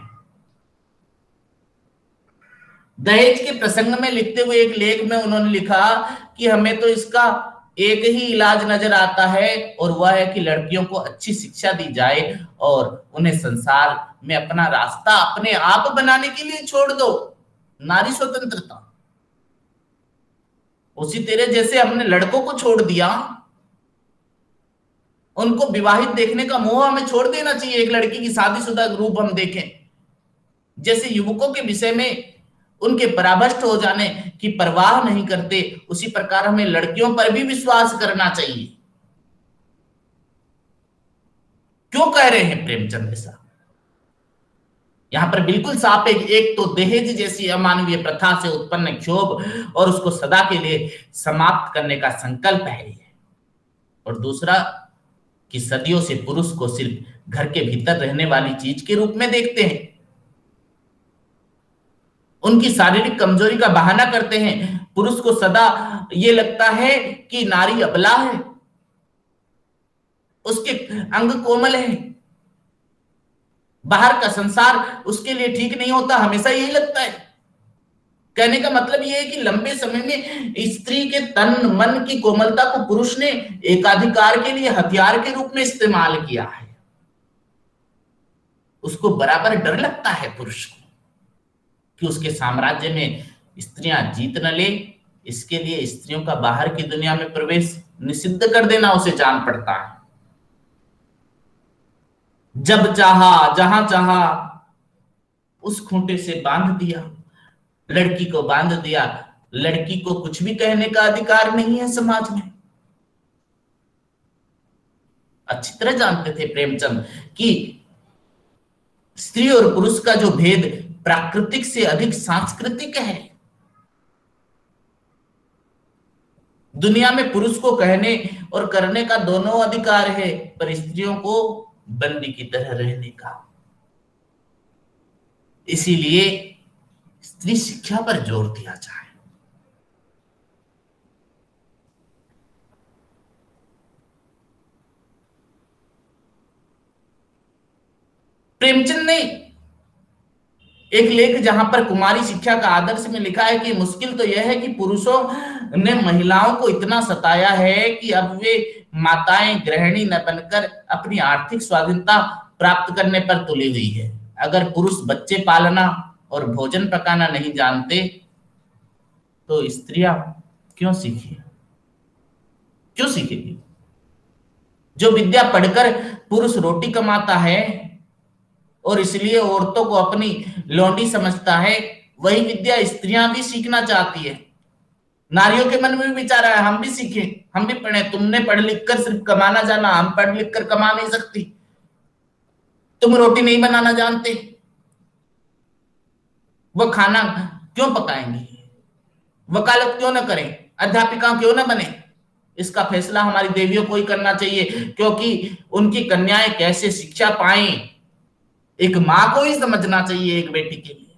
दहेज के प्रसंग में लिखते हुए एक लेख में उन्होंने लिखा कि हमें तो इसका एक ही इलाज नजर आता है और वह है कि लड़कियों को अच्छी शिक्षा दी जाए और उन्हें संसार में अपना रास्ता अपने आप बनाने के लिए छोड़ दो। नारी स्वतंत्रता। उसी तरह जैसे हमने लड़कों को छोड़ दिया, उनको विवाहित देखने का मोह हमें छोड़ देना चाहिए। एक लड़की की शादीशुदा रूप हम देखें, जैसे युवकों के विषय में उनके पराभ्रष्ट हो जाने की परवाह नहीं करते, उसी प्रकार हमें लड़कियों पर भी विश्वास करना चाहिए। क्यों कह रहे हैं प्रेमचंद ऐसा? यहां पर बिल्कुल साफ है। एक तो दहेज जैसी अमानवीय प्रथा से उत्पन्न क्षोभ और उसको सदा के लिए समाप्त करने का संकल्प है, और दूसरा कि सदियों से पुरुष को सिर्फ घर के भीतर रहने वाली चीज के रूप में देखते हैं, उनकी शारीरिक कमजोरी का बहाना करते हैं। पुरुष को सदा ये लगता है कि नारी अबला है, उसके अंग कोमल है, बाहर का संसार उसके लिए ठीक नहीं होता, हमेशा यही लगता है। कहने का मतलब यह है कि लंबे समय में स्त्री के तन मन की कोमलता को पुरुष ने एकाधिकार के लिए हथियार के रूप में इस्तेमाल किया है। उसको बराबर डर लगता है पुरुष को कि उसके साम्राज्य में स्त्रियां जीत न ले। इसके लिए स्त्रियों का बाहर की दुनिया में प्रवेश निषिद्ध कर देना उसे जान पड़ता है। जब चाहा जहां चाहा उस खूंटे से बांध दिया, लड़की को बांध दिया। लड़की को कुछ भी कहने का अधिकार नहीं है समाज में। अच्छी तरह जानते थे प्रेमचंद कि स्त्री और पुरुष का जो भेद प्राकृतिक से अधिक सांस्कृतिक है। दुनिया में पुरुष को कहने और करने का दोनों अधिकार है, पर स्त्रियों को बंदी की तरह रहने का। इसीलिए स्त्री शिक्षा पर जोर दिया जाए। प्रेमचंद ने एक लेख जहां पर कुमारी शिक्षा का आदर्श में लिखा है कि मुश्किल तो यह है कि पुरुषों ने महिलाओं को इतना सताया है कि अब वे माताएं गृहिणी न बनकर अपनी आर्थिक स्वाधीनता प्राप्त करने पर तुली हुई है। अगर पुरुष बच्चे पालना और भोजन पकाना नहीं जानते तो स्त्रियां क्यों सीखें, क्यों सीखेगी? जो विद्या पढ़कर पुरुष रोटी कमाता है और इसलिए औरतों को अपनी लौंडी समझता है, वही विद्या स्त्रियां भी सीखना चाहती है। नारियों के मन में भी विचार है, हम भी सीखें, हम भी पढ़े। तुमने पढ़ लिख कर सिर्फ कमाना जाना, हम पढ़ लिख कर कमा नहीं सकती। तुम रोटी नहीं बनाना जानते, वो खाना क्यों पकाएंगी? वकालत क्यों ना करें? अध्यापिका क्यों ना बने? इसका फैसला हमारी देवियों को ही करना चाहिए, क्योंकि उनकी कन्याएं कैसे शिक्षा पाएं एक मां को ही समझना चाहिए एक बेटी के लिए।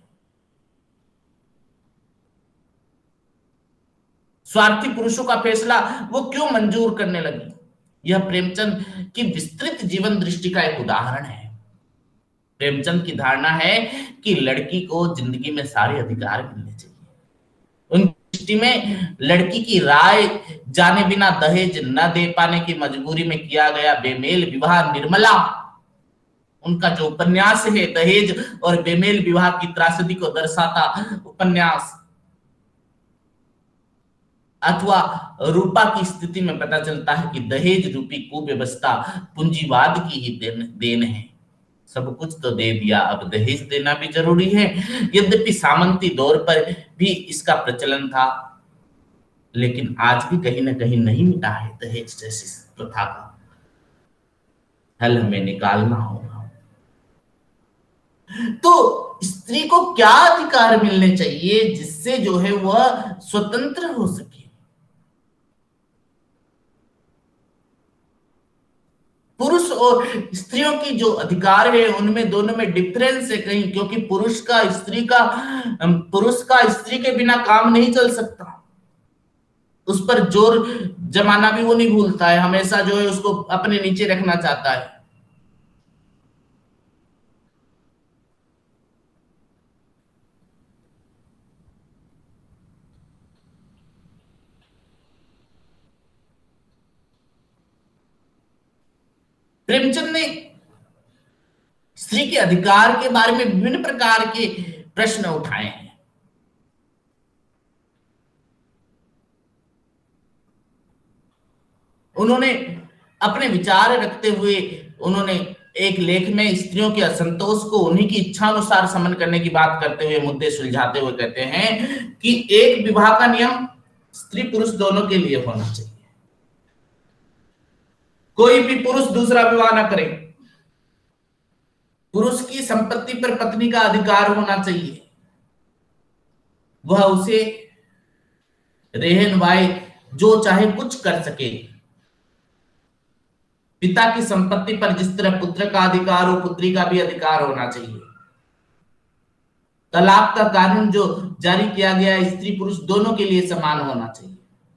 स्वार्थी पुरुषों का फैसला वो क्यों मंजूर करने लगी? यह प्रेमचंद की विस्तृत जीवन दृष्टि का एक उदाहरण है। प्रेमचंद की धारणा है कि लड़की को जिंदगी में सारे अधिकार मिलने चाहिए। उनकी दृष्टि में लड़की की राय जाने बिना दहेज न दे पाने की मजबूरी में किया गया बेमेल विवाह निर्मला, उनका जो उपन्यास है दहेज और बेमेल विवाह की त्रासदी को दर्शाता उपन्यास, अथवा रूपा की स्थिति में पता चलता है कि दहेज रूपी कुव्यवस्था पूंजीवाद की ही देन, देन है। सब कुछ तो दे दिया, अब दहेज देना भी जरूरी है। यद्यपि सामंती दौर पर भी इसका प्रचलन था, लेकिन आज भी कहीं ना कहीं नहीं मिटा है दहेज जैसी प्रथा का। हल हमें निकालना होगा। तो स्त्री को क्या अधिकार मिलने चाहिए जिससे जो है वह स्वतंत्र हो सके? पुरुष और स्त्रियों की जो अधिकार है उनमें दोनों में डिफरेंस है कहीं, क्योंकि पुरुष का स्त्री का पुरुष का स्त्री के बिना काम नहीं चल सकता। उस पर जोर जमाना भी वो नहीं भूलता है, हमेशा जो है उसको अपने नीचे रखना चाहता है। प्रेमचंद ने स्त्री के अधिकार के बारे में विभिन्न प्रकार के प्रश्न उठाए हैं। उन्होंने अपने विचार रखते हुए उन्होंने एक लेख में स्त्रियों के असंतोष को उन्हीं की इच्छा अनुसार समन करने की बात करते हुए, मुद्दे सुलझाते हुए कहते हैं कि एक विवाह का नियम स्त्री पुरुष दोनों के लिए होना चाहिए। कोई भी पुरुष दूसरा विवाह ना करे। पुरुष की संपत्ति पर पत्नी का अधिकार होना चाहिए। वह उसे रेहन वाय जो चाहे कुछ कर सके। पिता की संपत्ति पर जिस तरह पुत्र का अधिकार हो, पुत्री का भी अधिकार होना चाहिए। तलाक का कानून जो जारी किया गया है स्त्री पुरुष दोनों के लिए समान होना चाहिए।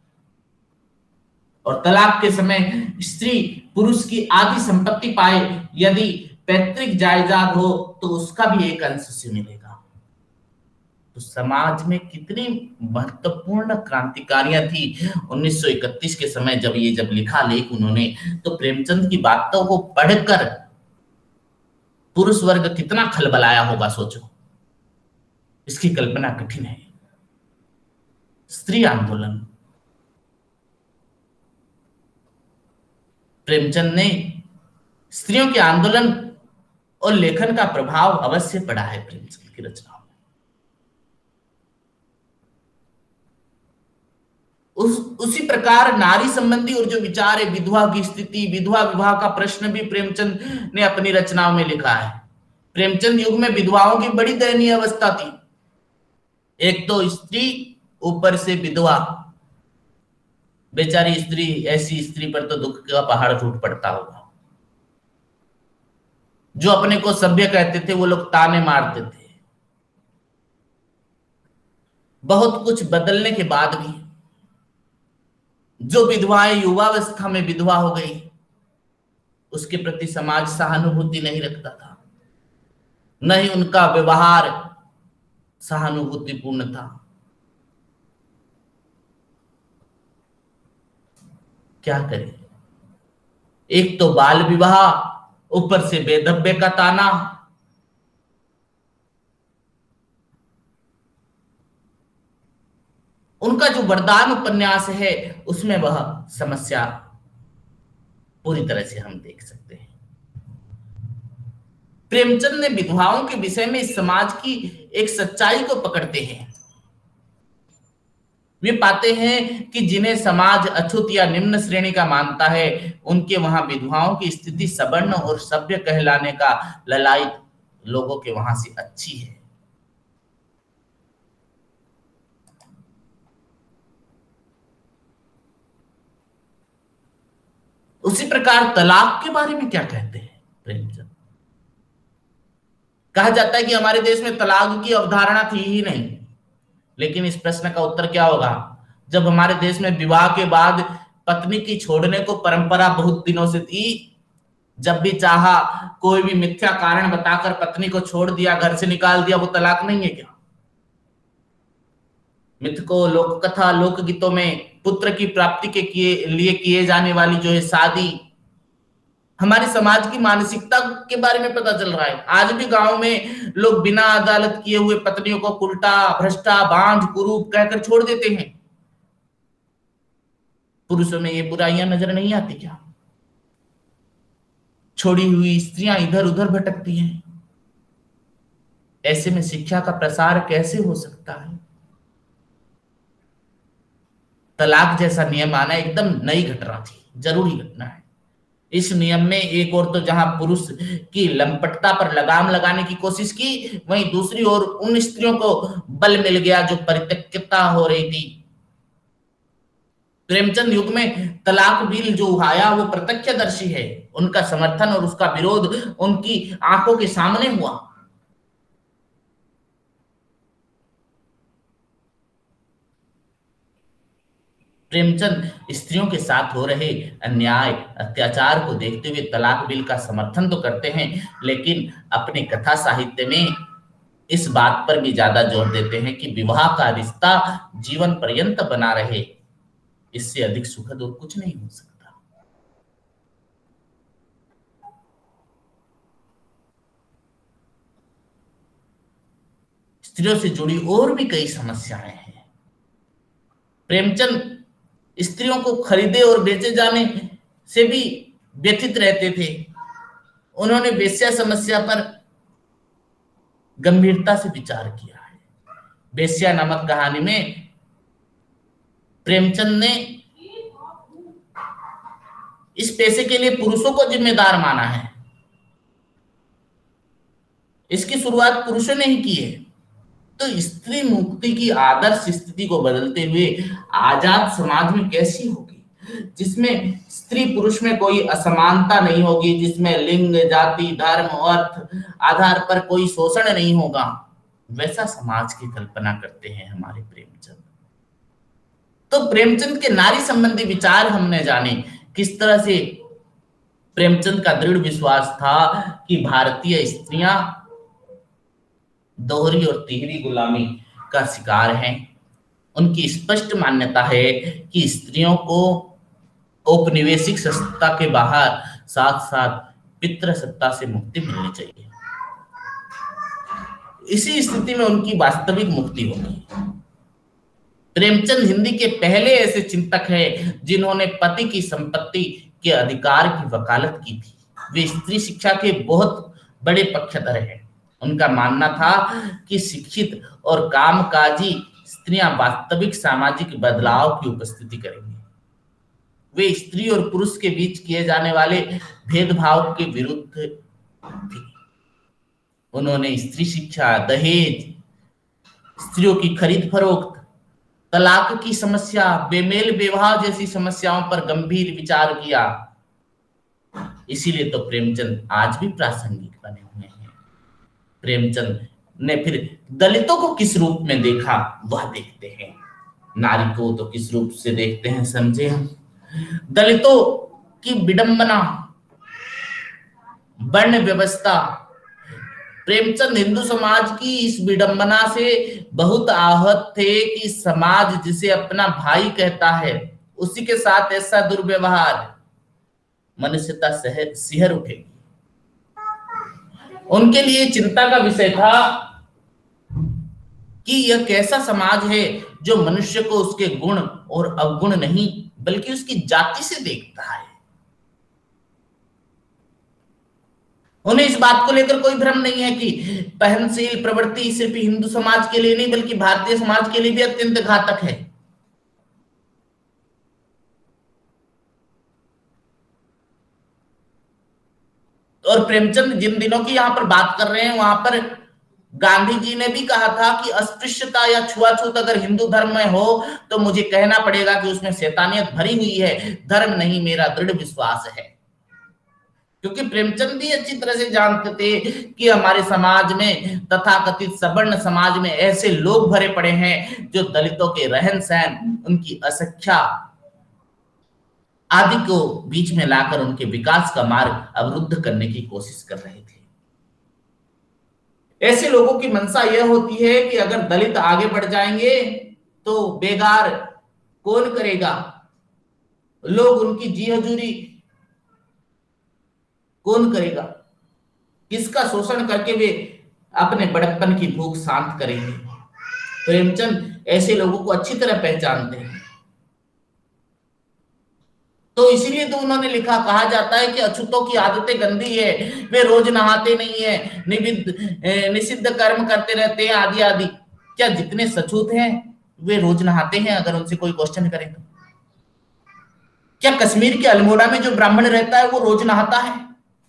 और तलाक के समय स्त्री पुरुष की आधी संपत्ति पाए, यदि पैतृक जायदाद हो तो उसका भी एक अंश से मिलेगा। तो समाज में कितनी महत्वपूर्ण क्रांतिकारियां थी उन्नीस सौ इकतीस के समय जब ये जब लिखा लेख उन्होंने, तो प्रेमचंद की बातों को पढ़कर पुरुष वर्ग कितना खलबलाया होगा सोचो। इसकी कल्पना कठिन है। स्त्री आंदोलन, प्रेमचंद ने स्त्रियों के आंदोलन और लेखन का प्रभाव अवश्य पड़ा है प्रेमचंद की रचनाओं में। उस उसी प्रकार नारी संबंधी और जो विचार है, विधवा की स्थिति, विधवा विवाह का प्रश्न भी प्रेमचंद ने अपनी रचनाओं में लिखा है। प्रेमचंद युग में विधवाओं की बड़ी दयनीय अवस्था थी। एक तो स्त्री, ऊपर से विधवा। बेचारी स्त्री, ऐसी स्त्री पर तो दुख का पहाड़ टूट पड़ता होगा। जो अपने को सभ्य कहते थे वो लोग ताने मारते थे। बहुत कुछ बदलने के बाद भी जो विधवाएं युवावस्था में विधवा हो गई, उसके प्रति समाज सहानुभूति नहीं रखता था, न ही उनका व्यवहार सहानुभूतिपूर्ण था। क्या करें? एक तो बाल विवाह, ऊपर से बेधब्बे का ताना। उनका जो वरदान उपन्यास है उसमें वह समस्या पूरी तरह से हम देख सकते हैं। प्रेमचंद ने विधवाओं के विषय में इस समाज की एक सच्चाई को पकड़ते हैं। वे पाते हैं कि जिन्हें समाज अछूत या निम्न श्रेणी का मानता है, उनके वहां विधवाओं की स्थिति सवर्ण और सभ्य कहलाने का ललायत लोगों के वहां से अच्छी है। उसी प्रकार तलाक के बारे में क्या कहते हैं प्रेमचंद? कहा जाता है कि हमारे देश में तलाक की अवधारणा थी ही नहीं, लेकिन इस प्रश्न का उत्तर क्या होगा? जब हमारे देश में विवाह के बाद पत्नी की छोड़ने को परंपरा बहुत दिनों से थी, जब भी चाहा कोई भी मिथ्या कारण बताकर पत्नी को छोड़ दिया, घर से निकाल दिया, वो तलाक नहीं है क्या? मिथकों, लोक कथा, लोकगीतों में पुत्र की प्राप्ति के किए लिए किए जाने वाली जो है शादी, हमारे समाज की मानसिकता के बारे में पता चल रहा है। आज भी गांव में लोग बिना अदालत किए हुए पत्नियों को उल्टा, भ्रष्टा, बांझ, कुरूप कहकर छोड़ देते हैं। पुरुषों में ये बुराइयां नजर नहीं आती क्या? छोड़ी हुई स्त्रियां इधर उधर भटकती हैं। ऐसे में शिक्षा का प्रसार कैसे हो सकता है? तलाक जैसा नियम आना एकदम नई घटना थी, जरूरी घटना है। इस नियम में एक और तो जहां पुरुष की लंपटता पर लगाम लगाने की कोशिश की, वहीं दूसरी ओर उन स्त्रियों को बल मिल गया जो परित्यक्ता हो रही थी। प्रेमचंद युग में तलाक बिल जो आया वो प्रत्यक्षदर्शी है। उनका समर्थन और उसका विरोध उनकी आंखों के सामने हुआ। प्रेमचंद स्त्रियों के साथ हो रहे अन्याय, अत्याचार को देखते हुए तलाक बिल का समर्थन तो करते हैं, लेकिन अपने कथा साहित्य में इस बात पर भी ज्यादा जोर देते हैं कि विवाह का रिश्ता जीवन पर्यंत बना रहे। इससे अधिक सुखद और कुछ नहीं हो सकता। स्त्रियों से जुड़ी और भी कई समस्याएं हैं। प्रेमचंद स्त्रियों को खरीदे और बेचे जाने से भी व्यथित रहते थे। उन्होंने वेश्या समस्या पर गंभीरता से विचार किया है। वेश्या नामक कहानी में प्रेमचंद ने इस पेशे के लिए पुरुषों को जिम्मेदार माना है। इसकी शुरुआत पुरुषों ने ही की है। तो स्त्री मुक्ति की आदर्श स्थिति को बदलते हुए आजाद समाज में कैसी होगी, जिसमें स्त्री पुरुष में कोई असमानता नहीं होगी, जिसमें लिंग, जाति, धर्म, अर्थ आधार पर कोई शोषण नहीं होगा, वैसा समाज की कल्पना करते हैं हमारे प्रेमचंद। तो प्रेमचंद के नारी संबंधी विचार हमने जाने, किस तरह से प्रेमचंद का दृढ़ विश्वास था कि भारतीय स्त्रियां दोहरी और तिहरी गुलामी का शिकार हैं। उनकी स्पष्ट मान्यता है कि स्त्रियों को औपनिवेशिक सत्ता के बाहर साथ साथ पितृ सत्ता से मुक्ति मिलनी चाहिए। इसी स्थिति में उनकी वास्तविक मुक्ति होगी। प्रेमचंद हिंदी के पहले ऐसे चिंतक हैं जिन्होंने पति की संपत्ति के अधिकार की वकालत की थी। वे स्त्री शिक्षा के बहुत बड़े पक्षधर हैं। उनका मानना था कि शिक्षित और कामकाजी स्त्रियां वास्तविक सामाजिक बदलाव की उपस्थिति करेंगी। वे स्त्री और पुरुष के बीच किए जाने वाले भेदभाव के विरुद्ध थी। उन्होंने स्त्री शिक्षा, दहेज, स्त्रियों की खरीद फरोख्त, तलाक की समस्या, बेमेल विवाह जैसी समस्याओं पर गंभीर विचार किया। इसीलिए तो प्रेमचंद आज भी प्रासंगिक बने हुए हैं। प्रेमचंद ने फिर दलितों को किस रूप में देखा वह देखते हैं। नारी को तो किस रूप से देखते हैं समझे हम। दलितों की विडंबना, वर्ण व्यवस्था, प्रेमचंद हिंदू समाज की इस विडंबना से बहुत आहत थे कि समाज जिसे अपना भाई कहता है उसी के साथ ऐसा दुर्व्यवहार, मनुष्यता सिहर उठेगी। उनके लिए चिंता का विषय था कि यह कैसा समाज है जो मनुष्य को उसके गुण और अवगुण नहीं बल्कि उसकी जाति से देखता है। उन्हें इस बात को लेकर कोई भ्रम नहीं है कि पहनशील प्रवृत्ति सिर्फ हिंदू समाज के लिए नहीं बल्कि भारतीय समाज के लिए भी अत्यंत घातक है। और प्रेमचंद जिन दिनों की यहां पर बात कर रहे हैं वहां पर गांधी जी ने भी कहा था कि अस्पृश्यता या छुआछूत अगर हिंदू धर्म में हो तो मुझे कहना पड़ेगा कि उसमें शैतानियत भरी हुई है, धर्म नहीं मेरा दृढ़ विश्वास है। क्योंकि प्रेमचंद भी अच्छी तरह से जानते थे कि हमारे समाज में तथाकथित सवर्ण समाज में ऐसे लोग भरे पड़े हैं जो दलितों के रहन सहन, उनकी अशिक्षा आदि को बीच में लाकर उनके विकास का मार्ग अवरुद्ध करने की कोशिश कर रहे थे। ऐसे लोगों की मंशा यह होती है कि अगर दलित आगे बढ़ जाएंगे तो बेगार कौन करेगा, लोग उनकी जी हजूरी कौन करेगा, किसका शोषण करके वे अपने बड़प्पन की भूख शांत करेंगे। प्रेमचंद ऐसे लोगों को अच्छी तरह पहचानते हैं। तो इसीलिए तो उन्होंने लिखा, कहा जाता है कि अछूतों की आदतें गंदी है, वे रोज नहाते नहीं है, निविद निषिद्ध कर्म करते रहते हैं आदि आदि। क्या जितने सछूत हैं वे रोज नहाते हैं? अगर उनसे कोई क्वेश्चन करे तो क्या कश्मीर के अल्मोड़ा में जो ब्राह्मण रहता है वो रोज नहाता है?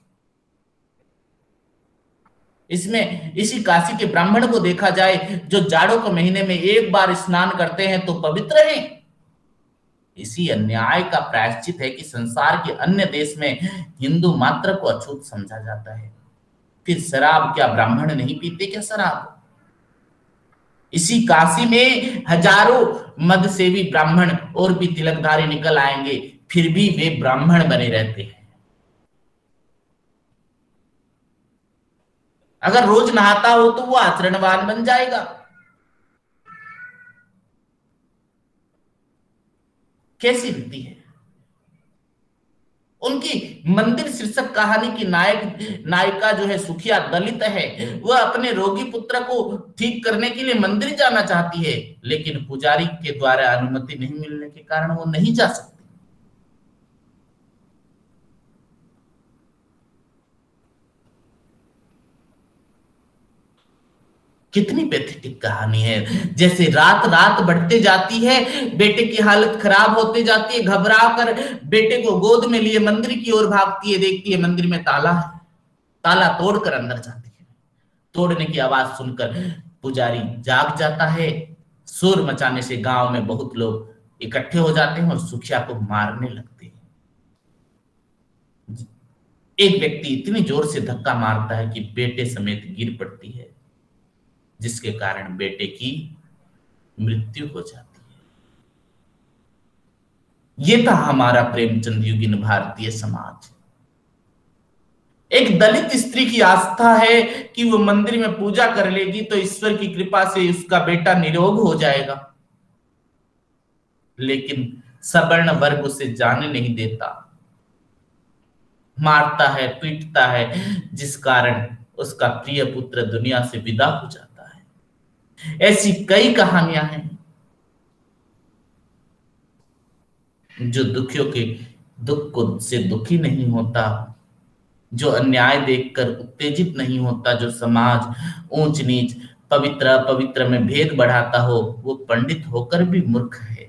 इसमें इसी काशी के ब्राह्मण को देखा जाए जो जाड़ों के महीने में एक बार स्नान करते हैं तो पवित्र हैं। इसी अन्याय का प्रायश्चित है कि संसार के अन्य देश में हिंदू मात्र को अछूत समझा जाता है। फिर शराब क्या ब्राह्मण नहीं पीते क्या शराब? इसी काशी में हजारों मद सेवी ब्राह्मण और भी तिलकधारी निकल आएंगे, फिर भी वे ब्राह्मण बने रहते हैं। अगर रोज नहाता हो तो वो आचरणवान बन जाएगा। कैसी रीति है उनकी। मंदिर शीर्षक कहानी की नायक नायिका जो है सुखिया दलित है, वह अपने रोगी पुत्र को ठीक करने के लिए मंदिर जाना चाहती है, लेकिन पुजारी के द्वारा अनुमति नहीं मिलने के कारण वो नहीं जा सकती। कितनी पैथेटिक कहानी है। जैसे रात रात बढ़ते जाती है, बेटे की हालत खराब होते जाती है, घबरा कर बेटे को गोद में लिए मंदिर की ओर भागती है, देखती है मंदिर में ताला है, ताला तोड़कर अंदर जाती है। तोड़ने की आवाज सुनकर पुजारी जाग जाता है। शोर मचाने से गांव में बहुत लोग इकट्ठे हो जाते हैं और सुखिया को मारने लगते हैं। एक व्यक्ति इतनी जोर से धक्का मारता है कि बेटे समेत गिर पड़ती है, जिसके कारण बेटे की मृत्यु हो जाती है। यह था हमारा प्रेमचंद युगीन भारतीय समाज। एक दलित स्त्री की आस्था है कि वो मंदिर में पूजा कर लेगी तो ईश्वर की कृपा से उसका बेटा निरोग हो जाएगा, लेकिन सवर्ण वर्ग उसे जाने नहीं देता, मारता है, पीटता है, जिस कारण उसका प्रिय पुत्र दुनिया से विदा हो जाता है। ऐसी कई कहानियां हैं जो दुखियों के दुख को से दुखी नहीं होता, जो अन्याय देखकर उत्तेजित नहीं होता, जो समाज ऊंच नीच पवित्र अपवित्र में भेद बढ़ाता हो, वो पंडित होकर भी मूर्ख है।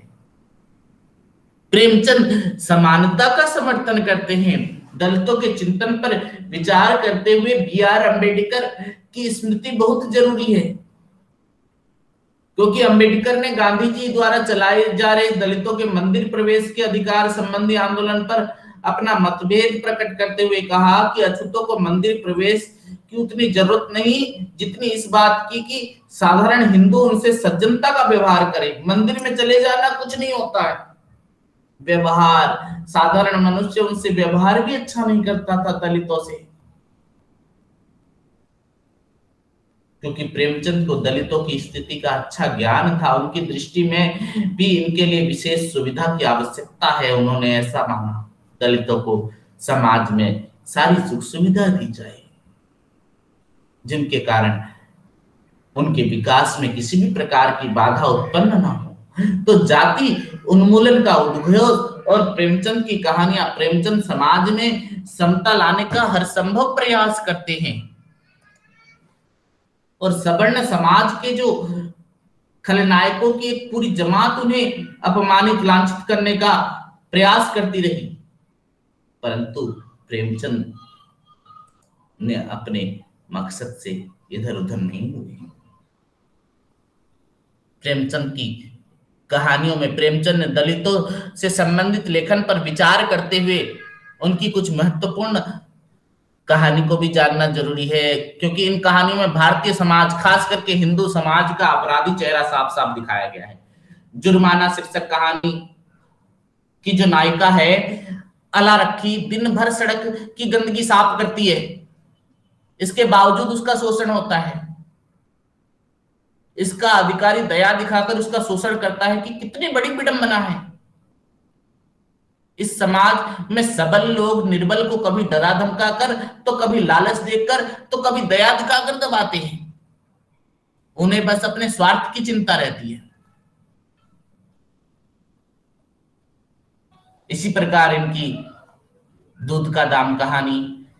प्रेमचंद समानता का समर्थन करते हैं। दलितों के चिंतन पर विचार करते हुए बी आर अम्बेडकर की स्मृति बहुत जरूरी है, क्योंकि अम्बेडकर ने गांधी जी द्वारा चलाए जा रहे दलितों के मंदिर प्रवेश के अधिकार संबंधी आंदोलन पर अपना मतभेद प्रकट करते हुए कहा कि अछूतों को मंदिर प्रवेश की उतनी जरूरत नहीं जितनी इस बात की कि साधारण हिंदू उनसे सज्जनता का व्यवहार करे। मंदिर में चले जाना कुछ नहीं होता है, व्यवहार, साधारण मनुष्य उनसे व्यवहार भी अच्छा नहीं करता था दलितों से, क्योंकि प्रेमचंद को दलितों की स्थिति का अच्छा ज्ञान था। उनकी दृष्टि में भी इनके लिए विशेष सुविधा की आवश्यकता है। उन्होंने ऐसा माना, दलितों को समाज में सारी सुख सुविधा दी जाए जिनके कारण उनके विकास में किसी भी प्रकार की बाधा उत्पन्न ना हो। तो जाति उन्मूलन का उद्घोष और प्रेमचंद की कहानियां, प्रेमचंद समाज में समता लाने का हर संभव प्रयास करते हैं और सवर्ण समाज के जो खलनायकों की एक पूरी जमात उन्हें अपमानित लांछित करने का प्रयास करती रही, परंतु प्रेमचंद ने अपने मकसद से इधर उधर नहीं हुए। प्रेमचंद की कहानियों में प्रेमचंद ने दलितों से संबंधित लेखन पर विचार करते हुए उनकी कुछ महत्वपूर्ण कहानी को भी जानना जरूरी है, क्योंकि इन कहानियों में भारतीय समाज, खास करके हिंदू समाज का अपराधी चेहरा साफ साफ दिखाया गया है। जुर्माना शीर्षक कहानी की जो नायिका है अला रखी दिन भर सड़क की गंदगी साफ करती है, इसके बावजूद उसका शोषण होता है। इसका अधिकारी दया दिखाकर उसका शोषण करता है कि कितनी बड़ी विडंबना है। इस समाज में सबल लोग निर्बल को कभी डरा धमका कर, तो कभी लालच देकर, तो कभी दया दिखाकर दबाते हैं। उन्हें बस अपने स्वार्थ की चिंता रहती है। इसी प्रकार इनकी दूध का दाम कहानी,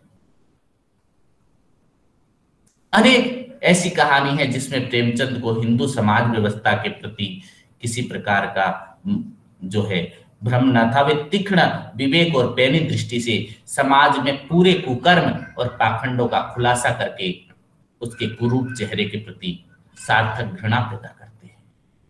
अनेक ऐसी कहानी है जिसमें प्रेमचंद को हिंदू समाज व्यवस्था के प्रति किसी प्रकार का जो है भ्रम न था। वे तीक्ष्ण विवेक और पैनी दृष्टि से समाज में पूरे कुकर्म और पाखंडों का खुलासा करके उसके कुरूप चेहरे के प्रति सार्थक घृणा पैदा करते हैं।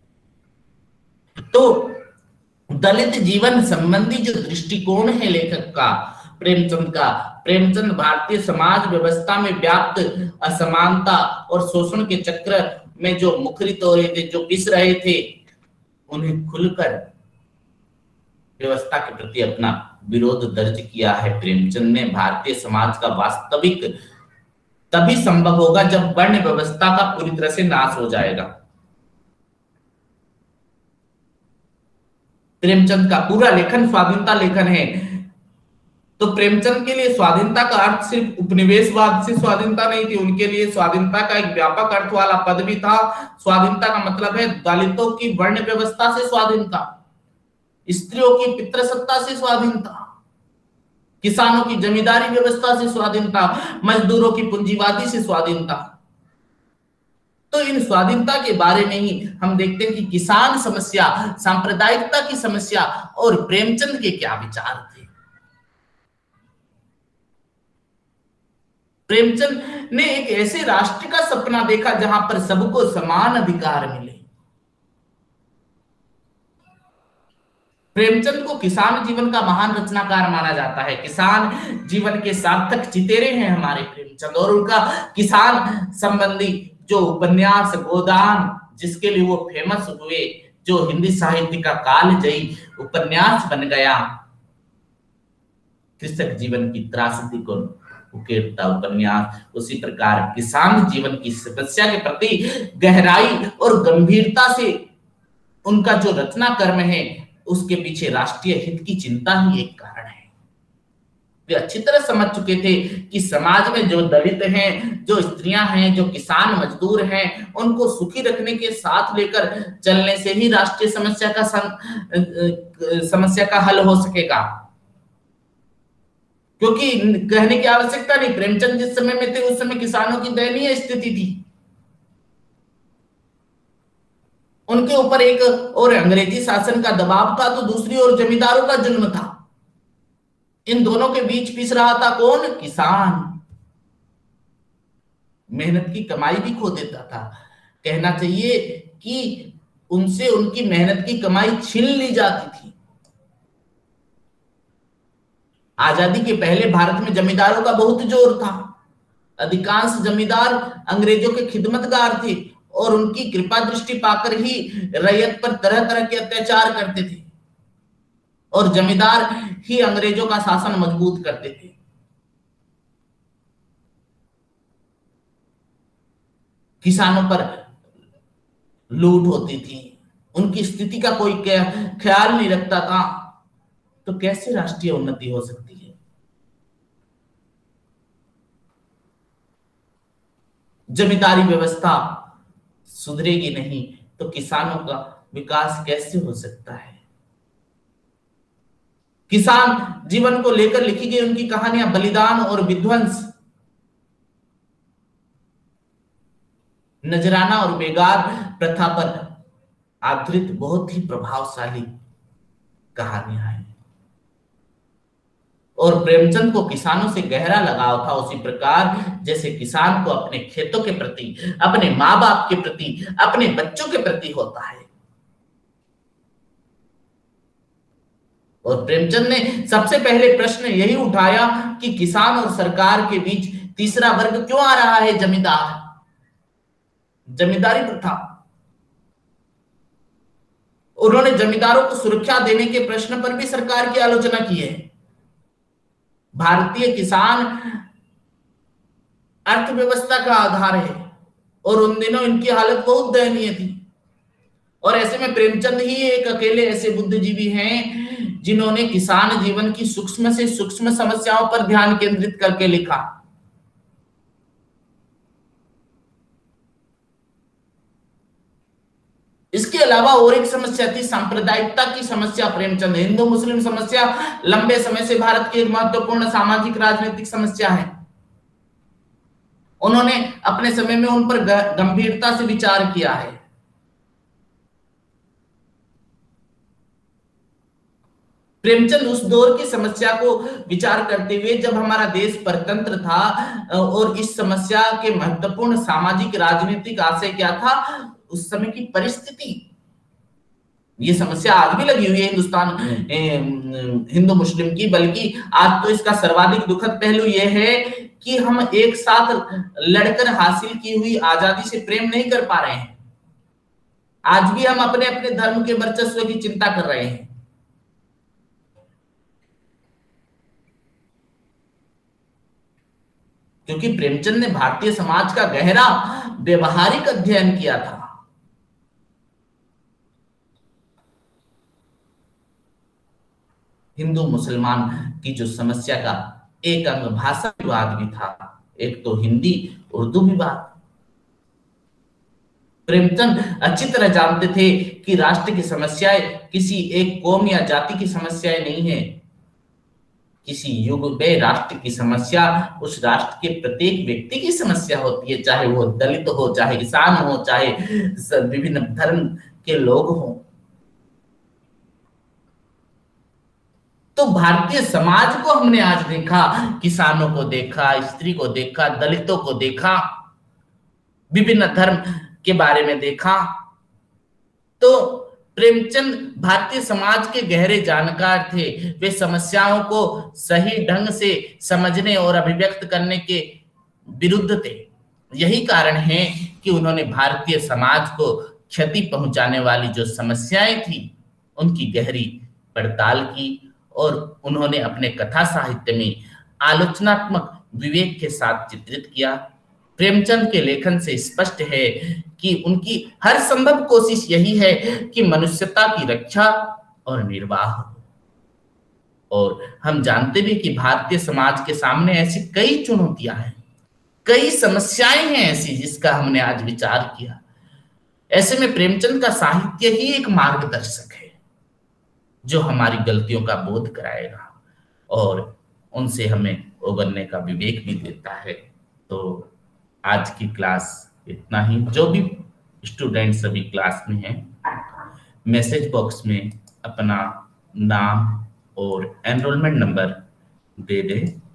तो दलित जीवन संबंधी जो दृष्टिकोण है लेखक का, प्रेमचंद का, प्रेमचंद भारतीय समाज व्यवस्था में व्याप्त असमानता और शोषण के चक्र में जो मुखरित हो रहे थे, जो पिस रहे थे, उन्हें खुलकर व्यवस्था के प्रति अपना विरोध दर्ज किया है। प्रेमचंद ने भारतीय समाज का वास्तविक तभी संभव होगा जब वर्ण व्यवस्था का पूरी तरह से नाश हो जाएगा। प्रेमचंद का पूरा लेखन स्वाधीनता लेखन है। तो प्रेमचंद के लिए स्वाधीनता का अर्थ सिर्फ उपनिवेशवाद से स्वाधीनता नहीं थी, उनके लिए स्वाधीनता का एक व्यापक अर्थ वाला पद भी था। स्वाधीनता का मतलब है दलितों की वर्ण व्यवस्था से स्वाधीनता, स्त्रियों की पितृसत्ता से स्वाधीनता, किसानों की जमींदारी व्यवस्था से स्वाधीनता, मजदूरों की पूंजीवादी से स्वाधीनता। तो इन स्वाधीनता के बारे में ही हम देखते हैं कि किसान समस्या, सांप्रदायिकता की समस्या और प्रेमचंद के क्या विचार थे। प्रेमचंद ने एक ऐसे राष्ट्र का सपना देखा जहां पर सबको समान अधिकार मिले। प्रेमचंद को किसान जीवन का महान रचनाकार माना जाता है। किसान जीवन के सार्थक चितेरे हैं हमारे प्रेमचंद, और उनका किसान संबंधी जो उपन्यास गोदान, जिसके लिए वो फेमस हुए, जो हिंदी साहित्य का कालजयी उपन्यास बन गया, कृषक जीवन की त्रासदी को उकेरता उपन्यास, उसी प्रकार किसान जीवन की समस्या के प्रति गहराई और गंभीरता से उनका जो रचना कर्म है, उसके पीछे राष्ट्रीय हित की चिंता ही एक कारण है। वे अच्छी तरह समझ चुके थे कि समाज में जो दलित हैं, जो स्त्रियां हैं, जो किसान मजदूर हैं, उनको सुखी रखने के साथ लेकर चलने से ही राष्ट्रीय समस्या का समस्या का हल हो सकेगा। क्योंकि कहने की आवश्यकता नहीं, प्रेमचंद जिस समय में थे उस समय किसानों की दयनीय स्थिति थी। उनके ऊपर एक और अंग्रेजी शासन का दबाव था, तो दूसरी ओर जमींदारों का जुल्म था। इन दोनों के बीच पिस रहा था कौन? किसान। मेहनत की कमाई भी खो देता था। कहना चाहिए कि उनसे उनकी मेहनत की कमाई छीन ली जाती थी। आजादी के पहले भारत में जमींदारों का बहुत जोर था। अधिकांश जमींदार अंग्रेजों के खिदमतगार थे और उनकी कृपा दृष्टि पाकर ही रैयत पर तरह तरह के अत्याचार करते थे, और जमींदार ही अंग्रेजों का शासन मजबूत करते थे। किसानों पर लूट होती थी, उनकी स्थिति का कोई ख्याल नहीं रखता था, तो कैसे राष्ट्रीय उन्नति हो सकती है? जमींदारी व्यवस्था सुधरेगी नहीं तो किसानों का विकास कैसे हो सकता है? किसान जीवन को लेकर लिखी गई उनकी कहानियां बलिदान और विध्वंस, नजराना और बेगार प्रथा पर आधारित बहुत ही प्रभावशाली कहानियां हैं। और प्रेमचंद को किसानों से गहरा लगाव था, उसी प्रकार जैसे किसान को अपने खेतों के प्रति, अपने माँ बाप के प्रति, अपने बच्चों के प्रति होता है। और प्रेमचंद ने सबसे पहले प्रश्न यही उठाया कि किसान और सरकार के बीच तीसरा वर्ग क्यों आ रहा है? जमींदार, जमींदारी प्रथा। उन्होंने जमींदारों को सुरक्षा देने के प्रश्न पर भी सरकार की आलोचना की है। भारतीय किसान अर्थव्यवस्था का आधार है और उन दिनों इनकी हालत बहुत दयनीय थी। और ऐसे में प्रेमचंद ही एक अकेले ऐसे बुद्धिजीवी हैं जिन्होंने किसान जीवन की सूक्ष्म से सूक्ष्म समस्याओं पर ध्यान केंद्रित करके लिखा। इसके अलावा और एक समस्या थी सांप्रदायिकता की समस्या। प्रेमचंद, हिंदू मुस्लिम समस्या लंबे समय से भारत की एक महत्वपूर्ण सामाजिक राजनीतिक समस्या है। उन्होंने अपने समय में उन पर गंभीरता से विचार किया है। प्रेमचंद उस दौर की समस्या को विचार करते हुए, जब हमारा देश परतंत्र था और इस समस्या के महत्वपूर्ण सामाजिक राजनीतिक आशय क्या था, उस समय की परिस्थिति, ये समस्या आज भी लगी हुई है हिंदुस्तान हिंदू मुस्लिम की, बल्कि आज तो इसका सर्वाधिक दुखद पहलू यह है कि हम एक साथ लड़कर हासिल की हुई आजादी से प्रेम नहीं कर पा रहे हैं। आज भी हम अपने अपने धर्म के वर्चस्व की चिंता कर रहे हैं। क्योंकि प्रेमचंद ने भारतीय समाज का गहरा व्यवहारिक अध्ययन किया था। हिंदू मुसलमान की जो समस्या का एक अंग भाषा विवाद भी था, एक तो हिंदी उर्दू विवाद। प्रेमचंद अच्छी तरह जानते थे कि राष्ट्र की समस्याएं किसी एक कौम या जाति की समस्याएं नहीं है। किसी युग में राष्ट्र की समस्या उस राष्ट्र के प्रत्येक व्यक्ति की समस्या होती है, चाहे वो दलित हो, चाहे किसान हो, चाहे विभिन्न धर्म के लोग हों। तो भारतीय समाज को हमने आज देखा, किसानों को देखा, स्त्री को देखा, दलितों को देखा, विभिन्न धर्म के बारे में देखा। तो प्रेमचंद भारतीय समाज के गहरे जानकार थे। वे समस्याओं को सही ढंग से समझने और अभिव्यक्त करने के विरुद्ध थे। यही कारण है कि उन्होंने भारतीय समाज को क्षति पहुंचाने वाली जो समस्याएं थी उनकी गहरी पड़ताल की और उन्होंने अपने कथा साहित्य में आलोचनात्मक विवेक के साथ चित्रित किया। प्रेमचंद के लेखन से स्पष्ट है कि उनकी हर संभव कोशिश यही है कि मनुष्यता की रक्षा और निर्वाह हो। और हम जानते भी कि भारतीय समाज के सामने ऐसी कई चुनौतियां हैं, कई समस्याएं हैं ऐसी जिसका हमने आज विचार किया। ऐसे में प्रेमचंद का साहित्य ही एक मार्गदर्शक है जो हमारी गलतियों का बोध कराएगा और उनसे हमें उबरने का विवेक भी देता है। तो आज की क्लास इतना ही। जो भी स्टूडेंट सभी क्लास में हैं, मैसेज बॉक्स में अपना नाम और एनरोलमेंट नंबर दे दें